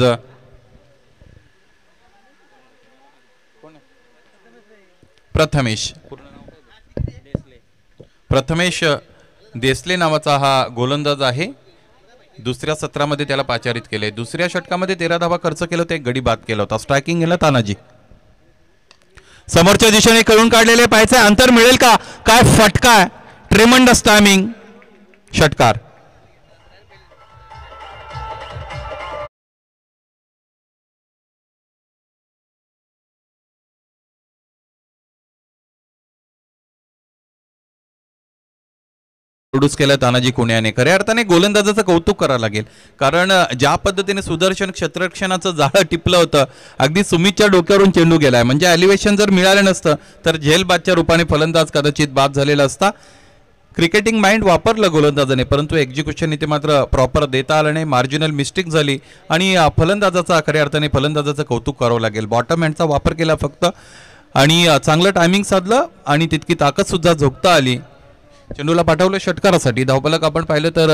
प्रथमेश देसले नावाचा हा गोलंदाज आहे. दुसऱ्या सत्रामध्ये त्याला पाचारित केले. दुसऱ्या षटकामध्ये 13 धावा खर्च केला होता, एक गडी बाद केला होता. स्ट्रायकिंग गेला तानाजी. समोरच्या दिशेने खेळून काढलेले पाहायचे अंतर मिळेल का? काय फटका, ट्रेमंडस टायमिंग, षटकार. प्रोड्यूस केला तानाजी कुण्याने. खऱ्या अर्थाने गोलंदाजाचं कौतुक करावं लागेल, कारण ज्या पद्धतीने सुदर्शन क्षेत्ररक्षणाचं जाळं टिपलं होतं अगदी सुमितच्या डोक्यावरून चेंडू गेलाय. म्हणजे एलिव्हेशन जर मिळालं नसतं तर झेलबादच्या रूपाने फलंदाज कदाचित बाद झालेला असता. क्रिकेटिंग माइंड वापरलं गोलंदाजाने, परंतु एक्झिक्युशन इथे मात्र प्रॉपर देता आलं नाही. मार्जिनल मिस्टेक झाली आणि फलंदाजाचा खऱ्या अर्थाने फलंदाजाचं कौतुक करावं लागेल. बॉटम हँडचा वापर केला फक्त आणि चांगलं टायमिंग साधलं आणि तितकी ताकद सुद्धा झोकता आली. चेंडूला पाठवलं षटकारासाठी. धावफलक आपण पाहिलं तर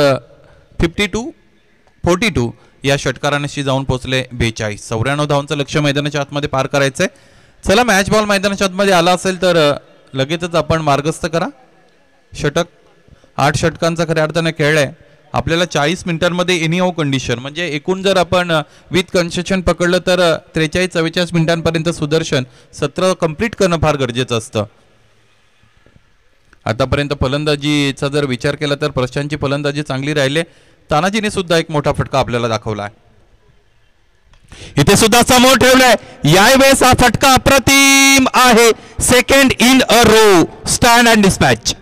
52-42 या षटकारांशी जाऊन पोहोचले 42. 94 धावांचं लक्ष्य मैदानाच्या आतमध्ये पार करायचंय. चला मॅच बॉल मैदानाच्या आतमध्ये आला असेल तर लगेचच आपण मार्गस्थ करा. षटक 8 षटकांचा खऱ्या अर्थाने खेळ आहे. आपल्याला 40 मिनिटांमध्ये एनी हाऊ कंडिशन म्हणजे एकूण जर आपण विथ कन्सेशन पकडलं तर 43-44 मिनिटांपर्यंत सुदर्शन सत्र कंप्लीट करणं फार गरजेचं असतं. आतापर्यंत फलंदाजीचा जर विचार केला तर प्रशांतची फलंदाजी चांगली राहिले. तानाजीने सुद्धा एक मोठा फटका आपल्याला दाखवला आहे. इथे सुद्धा समोर ठेवलाय. यावेळेस हा फटका अप्रतिम आहे. Second in a row, stand and dispatch.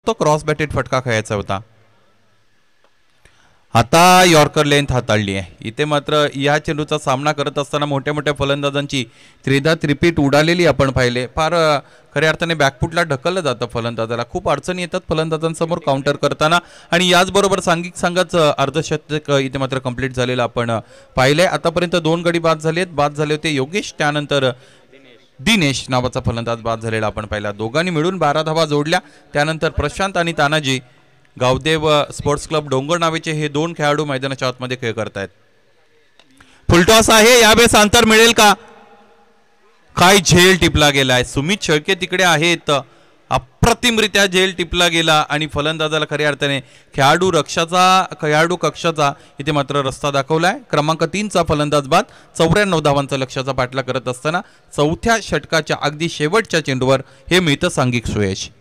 फक्त क्रॉस बॅटेड फटका खेळायचा होता. आता यॉर्कर लेंथ हाताळली आहे. इथे मात्र या चेंडूचा सामना करत असताना मोठ्या मोठ्या फलंदाजांची त्रिधा त्रिपीट उडालेली आपण पाहिले. फार खऱ्या अर्थाने बॅकफुटला ढकललं जातं फलंदाजाला. खूप अडचणी येतात फलंदाजांसमोर काउंटर करताना. आणि याचबरोबर सांघिक संघाच अर्धशतक इथे मात्र कंप्लीट झालेलं आपण पाहिलंय. आतापर्यंत 2 गडी बाद झाले आहेत. बाद झाले होते योगेश, त्यानंतर दिनेश नावाचा फलंदाज बाद झालेला आपण पाहिला. दोघांनी मिळून 12 धावा जोडल्या. त्यानंतर प्रशांत आणि तानाजी गावदेव स्पोर्ट्स क्लब डोंगर नावेचे हे 2 खेळाडू मैदानाच्या आतमध्ये खेळ करतायत. फुलटॉस आहे. यावेळेस अंतर मिळेल का? काय झेल टिपला गेलाय. सुमित शेळके तिकडे आहेत. अप्रतिमरित्या झेल टिपला गेला आणि फलंदाजाला खऱ्या अर्थाने खेळाडू कक्षाचा इथे मात्र रस्ता दाखवलाय. क्रमांक 3चा फलंदाज बाद. 94 धावांचा लक्ष्याचा पाठला करत असताना चौथ्या षटकाच्या अगदी शेवटच्या चेंडूवर हे मिळतं सांघिक सुयश.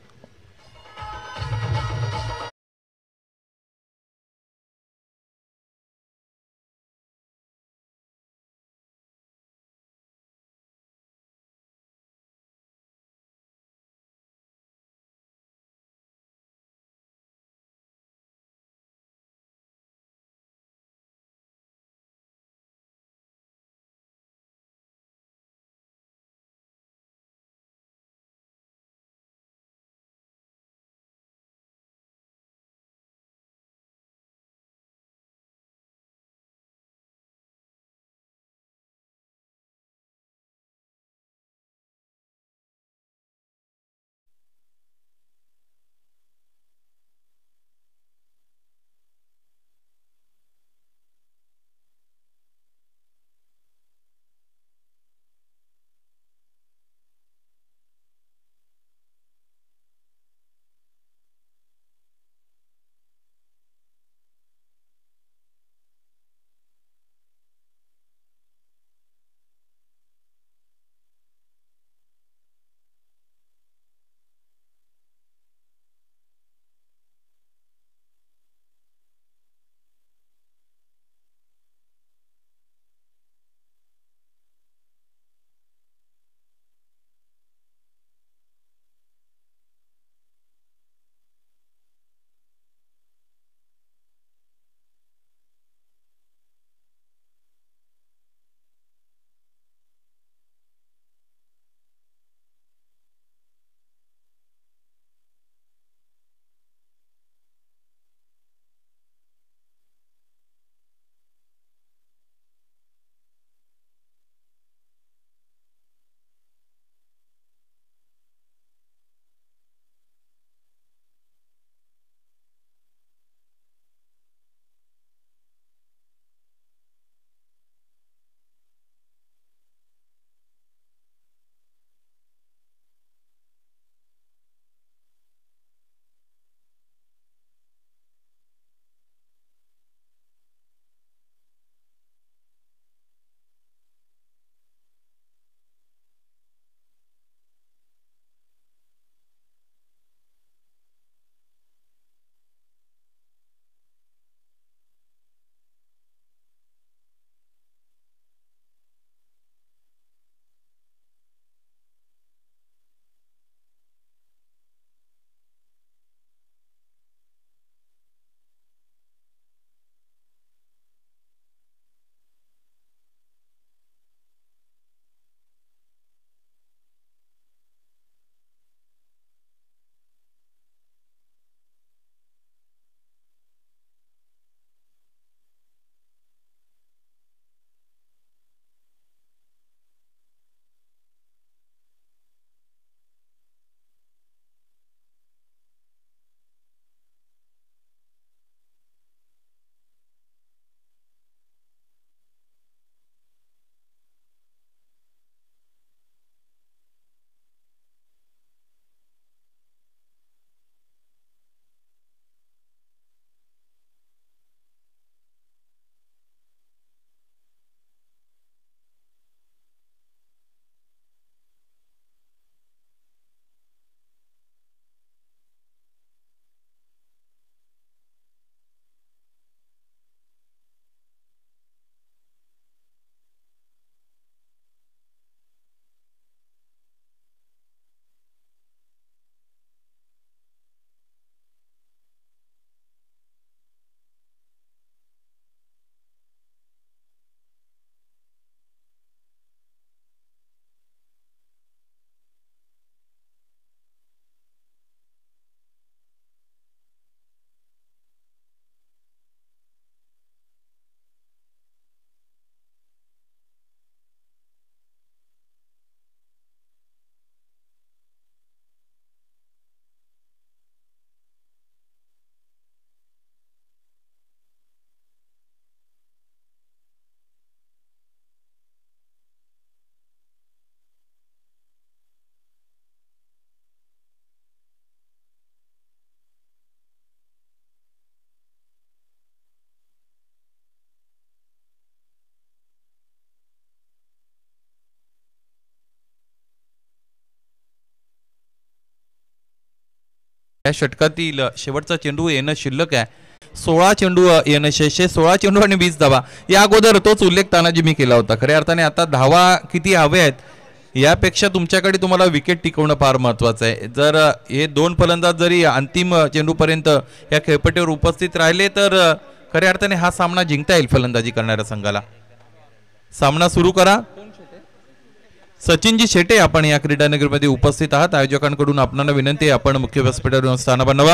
या षटकातील शेवटचा चेंडू येणं शिल्लक आहे. 16 चेंडू येणं शेष आहे. 16 चेंडू आणि 20 धावा. या अगोदर तोच उल्लेख तानाजी मी केला होता. खऱ्या अर्थाने आता धावा किती हवे आहेत यापेक्षा तुमच्याकडे तुम्हाला विकेट टिकवणं फार महत्वाचं आहे. जर हे दोन फलंदाज जरी अंतिम चेंडूपर्यंत या खेळपट्टीवर उपस्थित राहिले तर खऱ्या अर्थाने हा सामना जिंकता येईल फलंदाजी करणाऱ्या संघाला. सामना सुरू करा. सचिनजी शेटे आपण या क्रीडानगरीमध्ये उपस्थित आहात. आयोजकांकडून आपणाला विनंती आहे आपण मुख्य व्यासपीठावर स्थान बनवा.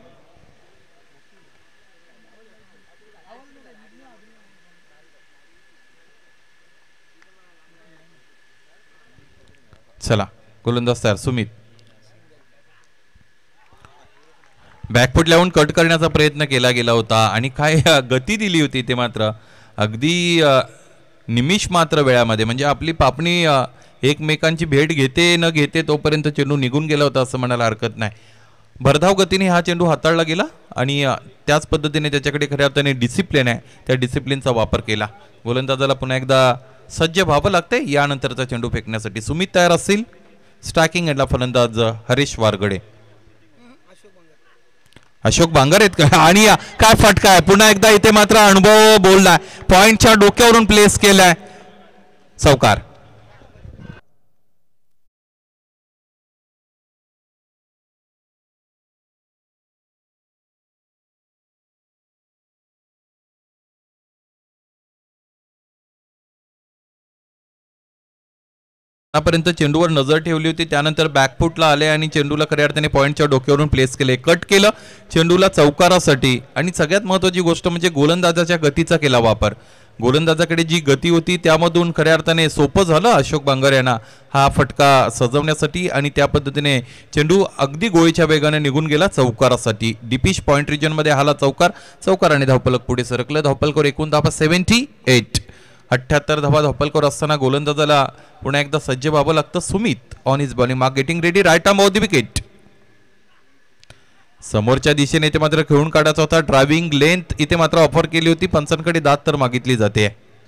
चला गोलंदाज तयार. सुमित बॅकफूट लावून कट करण्याचा प्रयत्न केला गेला होता आणि काय गती दिली होती ते मात्र अगदी निमिष मात्र वेळामध्ये. म्हणजे आपली पापणी एकमेकांची भेट घेते न घेते तोपर्यंत चेंडू निघून गेला होता असं म्हणायला हरकत नाही. भरधाव गतीने हा चेंडू हाताळला गेला आणि त्याच पद्धतीने त्याच्याकडे खऱ्या अर्थाने डिसिप्लिन आहे. त्या डिसिप्लिनचा वापर केला. गोलंदाजाला पुन्हा एकदा सज्ज व्हावं लागते यानंतरचा चेंडू फेकण्यासाठी. सुमित तयार असतील. स्ट्रायकिंग एंडला फलंदाज हरीश वारगडे. अशोक बांगर आहेत का आणि काय फटका आहे. पुन्हा एकदा इथे मात्र अनुभव बोललाय. पॉइंटच्या डोक्यावरून प्लेस केलाय. चौकार. पर्यंत चेंडूवर नजर ठेवली होती. त्यानंतर बॅकफुटला आले आणि चेंडूला खऱ्या अर्थाने पॉईंटच्या डोक्यावरून प्लेस केले. कट केलं चेंडूला चौकारासाठी. आणि सगळ्यात महत्वाची गोष्ट म्हणजे गोलंदाजाच्या गतीचा केला वापर. गोलंदाजाकडे जी गती होती त्यामधून खऱ्या अर्थाने सोपं झालं अशोक बांगर यांना हा फटका सजवण्यासाठी आणि त्या पद्धतीने चेंडू अगदी गोळीच्या वेगाने निघून गेला चौकारासाठी. डिपिश पॉईंट रिजन मध्ये हाला चौकार. चौकार आणि धावफलक पुढे सरकलं. धावफलकावर एकूण धावा 78. 78 धावा धावफलकावर असताना गोलंदाजाला पुन्हा एकदा सज्ज व्हावं लागतं. Sumit on his bowling mark getting ready. Right arm off the wicket. समोरच्या दिशेने इथे मात्र खेळून काढायचा होता. ड्रायव्हिंग लेंथ इथे मात्र ऑफर केली होती. पंचांकडे दाद तर मागितली जाते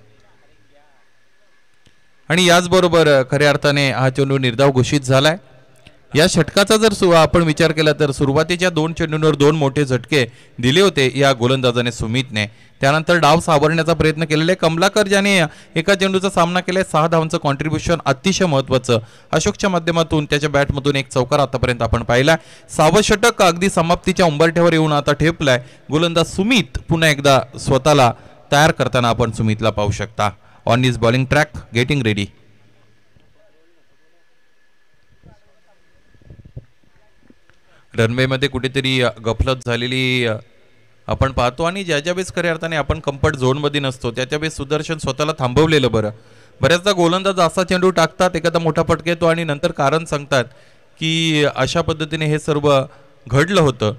आणि याचबरोबर खऱ्या अर्थाने हा चेंडू निर्धाव घोषित झालाय. या षटकाचा जर आपण विचार केला तर सुरुवातीच्या 2 चेंडूंवर 2 मोठे झटके दिले होते या गोलंदाजाने सुमितने. त्यानंतर डाव सावरण्याचा प्रयत्न केलेला आहे. कमलाकर ज्याने एका चेंडूचा सामना केलाय. 6 धावांचं कॉन्ट्रीब्युशन अतिशय महत्वाचं. अशोकच्या माध्यमातून त्याच्या बॅटमधून एक चौकार आतापर्यंत आपण पाहिला. 6वं षटक अगदी समाप्तीच्या उंबरठ्यावर येऊन आता ठेपलाय. गोलंदाज सुमित पुन्हा एकदा स्वतःला तयार करताना आपण सुमितला पाहू शकता. On his bowling track getting ready. रनवेमध्ये कुठेतरी गफलत झालेली आपण पाहतो आणि ज्याच्या वेळेस खऱ्या अर्थाने आपण कम्फर्ट झोनमध्ये नसतो त्याच्या वेळेस सुदर्शन स्वतःला थांबवलेलं बरं. बऱ्याचदा गोलंदाज असा चेंडू टाकतात एखादा मोठा फटका येतो आणि नंतर कारण सांगतात की अशा पद्धतीने हे सर्व घडलं होतं.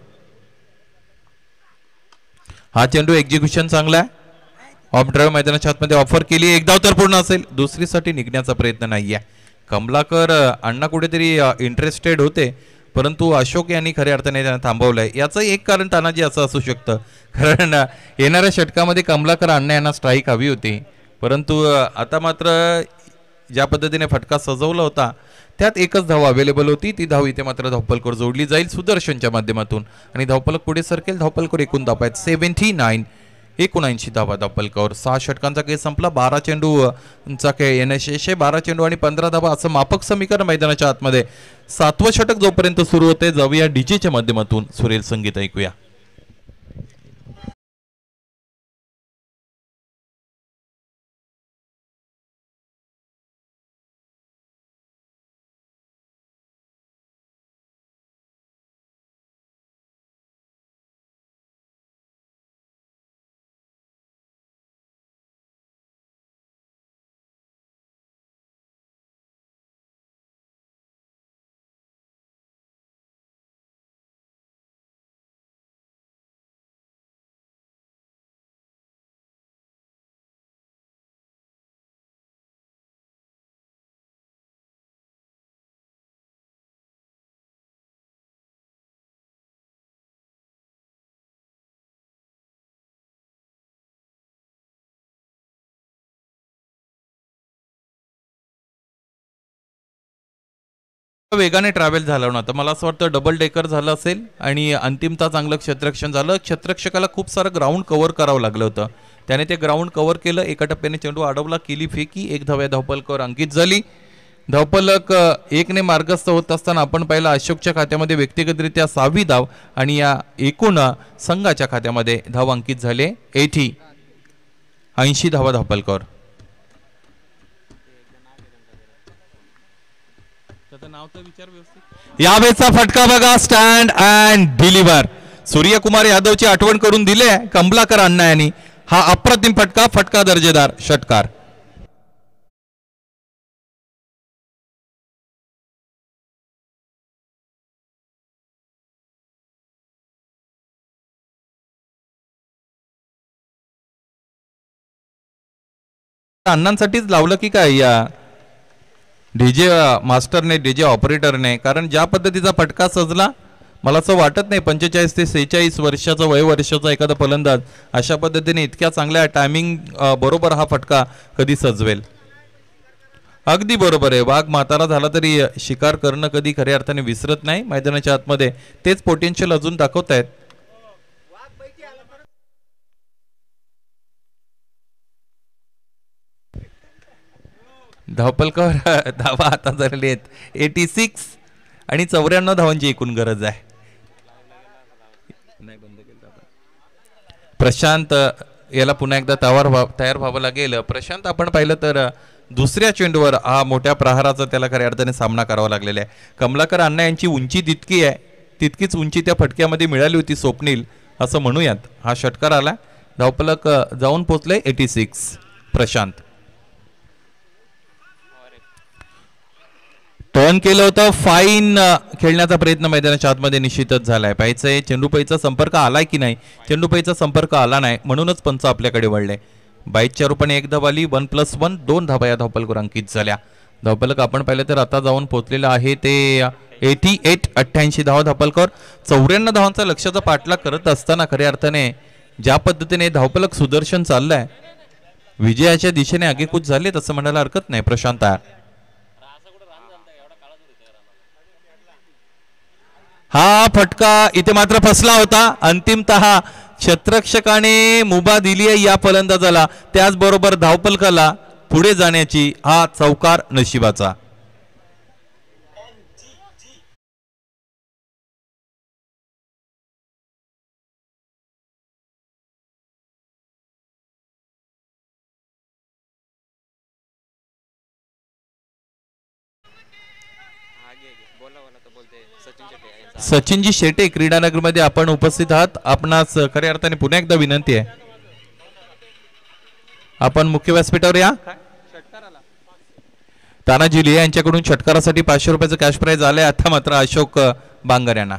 हा चेंडू एक्झिक्युशन चांगला आहे. ऑफ ड्राईव्ह मैदानाच्या आतमध्ये ऑफर केली. एक धाव तर पूर्ण असेल. दुसरीसाठी निघण्याचा प्रयत्न नाहीये. कमलाकर अण्णा कुठेतरी इंटरेस्टेड होते परंतु अशोक यांनी खऱ्या अर्थाने त्यांना थांबवलंय. याचं एक कारण तानाजी असं असू शकतं कारण येणाऱ्या षटकामध्ये कमलाकर अण्णा यांना स्ट्राईक हवी होती परंतु आता मात्र ज्या पद्धतीने फटका सजवला होता त्यात एकच धाव अवेलेबल होती. ती धाव इथे मात्र धावपलकर जोडली जाईल सुदर्शनच्या माध्यमातून आणि धावपलक पुढे सरकेल. धावपलकर एकूण धावा आहेत 79. 79 धावा धावपलकावर. 6 षटकांचा खेळ संपला. 12 चेंडूचा खेळ येणं शेष आहे. 12 चेंडू आणि 15 धावा असं मापक समीकरण मैदानाच्या आतमध्ये. 7वं षटक जोपर्यंत सुरू होते जाऊया डीजेच्या माध्यमातून सुरेल संगीत ऐकूया. वेगाने ट्रॅव्हल झालं नव्हतं. मला असं वाटतं डबल डेकर झालं असेल आणि अंतिमता चांगलं क्षेत्ररक्षण झालं. क्षेत्ररक्षकाला खूप सारं ग्राउंड कव्हर करावं लागलं होतं. त्याने ते ग्राउंड कव्हर केलं. एका टप्प्याने चेंडू अडवला, केली फेकी, एक धाव या धावपलकावर अंकित झाली. धावपलक 1ने मार्गस्थ होत असताना आपण पाहिलं अशोकच्या खात्यामध्ये व्यक्तिगतरित्या 6वी धाव आणि या एकूण संघाच्या खात्यामध्ये धाव अंकित झाले 80 धावा धावपलकावर. यावेळेचा फटका बघा, स्टँड अँड डिलिव्हर. सूर्यकुमार यादवची आठवण करून दिले कमलाकर अण्णा यांनी. हा अप्रतिम फटका दर्जेदार षटकार. अण्णांसाठीच लावलं की काय या डीजे मास्टरने, डीजे ऑपरेटरने? कारण ज्या पद्धतीचा फटका सजला, मला असं वाटत नाही 45 ते 46 वर्षाचा वयवर्षाचा एखादा फलंदाज अशा पद्धतीने इतक्या चांगल्या टायमिंग बरोबर हा फटका कधी सजवेल. अगदी बरोबर आहे. वाघ म्हातारा झाला तरी शिकार करणं कधी खऱ्या अर्थाने विसरत नाही. मैदानाच्या आतमध्ये तेच पोटेन्शियल अजून दाखवतायत. धावपलकावर धावा आता झालेली आहेत 86 आणि 94 धावांची एकूण गरज आहे. प्रशांत याला पुन्हा एकदा तयार व्हावं लागेल. प्रशांत आपण पाहिलं तर दुसऱ्या चेंडूवर हा मोठ्या प्रहाराचा त्याला खऱ्या अर्थाने सामना करावा लागलेला आहे. कमलाकर अण्णा यांची उंची तितकी आहे, तितकीच उंची त्या फटक्यामध्ये मिळाली होती स्वप्नील असं म्हणूयात. हा षटकार आला, धावपलक जाऊन पोचले 86. प्रशांत टर्न केलं होतं, फाईन खेळण्याचा प्रयत्न मैदानाच्या आतमध्ये निश्चितच झालाय. पाहायचंय चेंडूपैचा संपर्क आलाय की नाही. चेंडूपैचा संपर्क आला नाही म्हणूनच पंच आपल्याकडे वळले. 22च्या रूपाने एक धाव आली. 1+1 2 धावा या धावपलकावर अंकित झाल्या. धावपलक आपण पाहिलं तर आता जाऊन पोहोचलेलं आहे ते 88 धावा धावपलकावर. 94 धावांचा लक्ष्याचा पाठलाग करत असताना खऱ्या अर्थाने ज्या पद्धतीने धावपलक सुदर्शन चाललंय, विजयाच्या दिशेने आगेकूच झालेत असं म्हणायला हरकत नाही. प्रशांत हा फटका इथे मात्र फसला होता. अंतिमतः क्षेत्ररक्षकाने मुभा दिली आहे या फलंदाजाला, त्याचबरोबर धावपलकाला पुढे जाण्याची. हा चौकार नशिबाचा. सचिनजी शेटे क्रीडानगर मध्ये आपण उपस्थित आहात. आपणास खऱ्या अर्थाने पुन्हा एकदा विनंती आहे, आपण मुख्य व्यासपीठावर या. तानाजी लिया यांच्याकडून षटकारासाठी 500 रुपयाचं कॅश प्राइज आलंय. आता मात्र अशोक बांगर यांना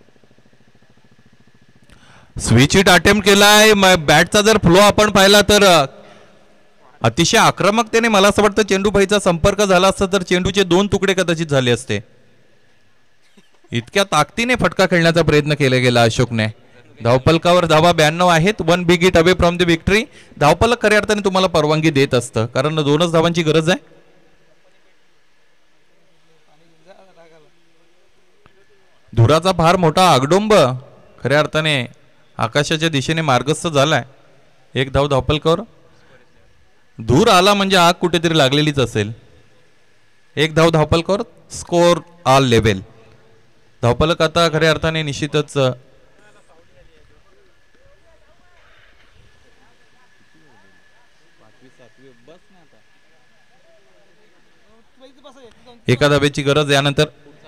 स्विच हिट अटेम्प्ट केलाय. बॅटचा जर फ्लो आपण पाहिला तर अतिशय आक्रमकतेने मला असं वाटतं चेंडूबाईचा संपर्क झाला असता तर चेंडूचे 2 तुकडे कदाचित झाले असते. इतक्या ताकदीने फटका खेळण्याचा प्रयत्न केला गेला अशोकने. धावपलकावर धावा 92 आहेत. 1 big hit away from the victory. धावपलक खऱ्या अर्थाने तुम्हाला परवानगी देत असतं कारण 2च धावांची गरज आहे. धुराचा फार मोठा आगडोंब खऱ्या अर्थाने आकाशाच्या दिशेने मार्गस्थ झालाय. एक धाव धावपलकावर. धूर आला म्हणजे आग कुठेतरी लागलेलीच असेल. एक धाव धावपलकावर. Score all level. धावपलक आता खऱ्या अर्थाने निश्चितच एका धावेची गरज. यानंतर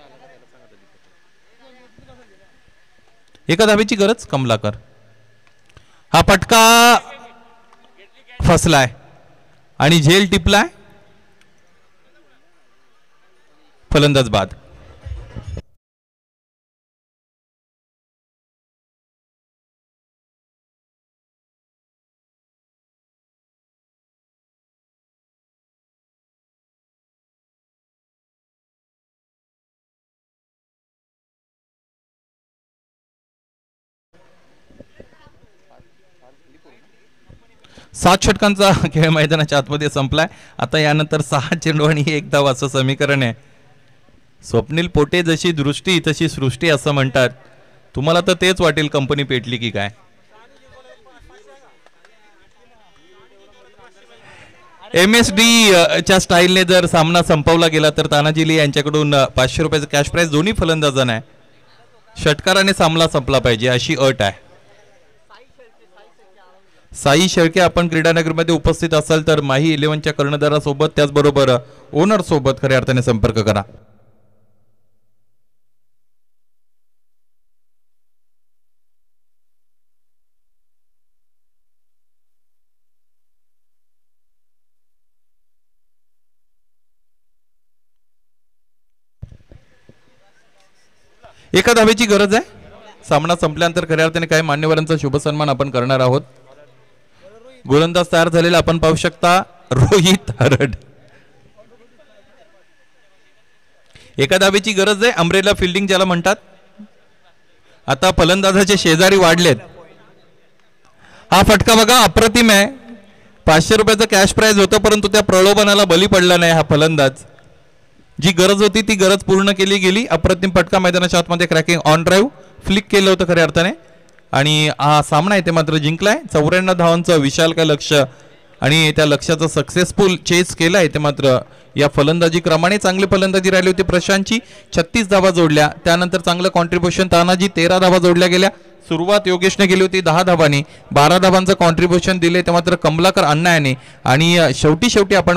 एका धावेची गरज कमलाकर. हा फटका फसलाय आणि झेल टिपलाय. फलंदाज बाद. सात षटकांचा खेळ मैदानाच्या आतमध्ये संपलाय. आता यानंतर 6 चेंडू आणि 1 धाव असं समीकरण आहे. स्वप्नील पोटे जशी दृष्टी तशी सृष्टी असं म्हणतात. तुम्हाला तर तेच वाटेल कंपनी पेटली की काय. MSD च्या स्टाईलने जर सामना संपवला गेला तर तानाजी ली यांच्याकडून 500 रुपयाचं कॅश प्राइज दोन्ही फलंदाजांना आहे. षटकाराने सामना संपला पाहिजे अशी अट आहे. साई शेळके आपण क्रीडानगरमध्ये उपस्थित असाल तर माही 11च्या कर्णधारासोबत त्याचबरोबर ओनर सोबत खऱ्या अर्थाने संपर्क करा. एका धावेची गरज आहे. सामना संपल्यानंतर खऱ्या अर्थाने काही मान्यवरांचा शुभ सन्मान आपण करणार आहोत. गोलंदाज तयार झालेला आपण पाहू शकता रोहित हरड. एका धावेची गरज आहे. अमरेला फिल्डिंग ज्याला म्हणतात. आता फलंदाजाचे शेजारी वाढलेत. हा फटका बघा अप्रतिम आहे. 500 रुपयाचं कॅश प्राइज होतं परंतु त्या प्रलोभनाला बली पडला नाही हा फलंदाज. जी गरज होती ती गरज पूर्ण केली गेली. अप्रतिम फटका मैदानाच्या आतमध्ये क्रॅकिंग ऑन ड्राईव्ह फ्लिक केलं होतं खऱ्या अर्थाने आणि हा सामना आहे ते मात्र जिंकलाय. 94 धावांचं विशाल काय लक्ष आणि त्या लक्ष्याचं सक्सेसफुल चेस केलाय ते मात्र या फलंदाजी क्रमाने. चांगली फलंदाजी राहिली होती प्रशांतची. 36 धावा जोडल्या. त्यानंतर चांगलं कॉन्ट्रीब्युशन तानाजी 13 धावा जोडल्या गेल्या. सुरुवात योगेशने केली होती 10 धावांनी. 12 धावांचं कॉन्ट्रीब्युशन दिले ते मात्र कमलाकर अण्णा याने आणि शेवटी आपण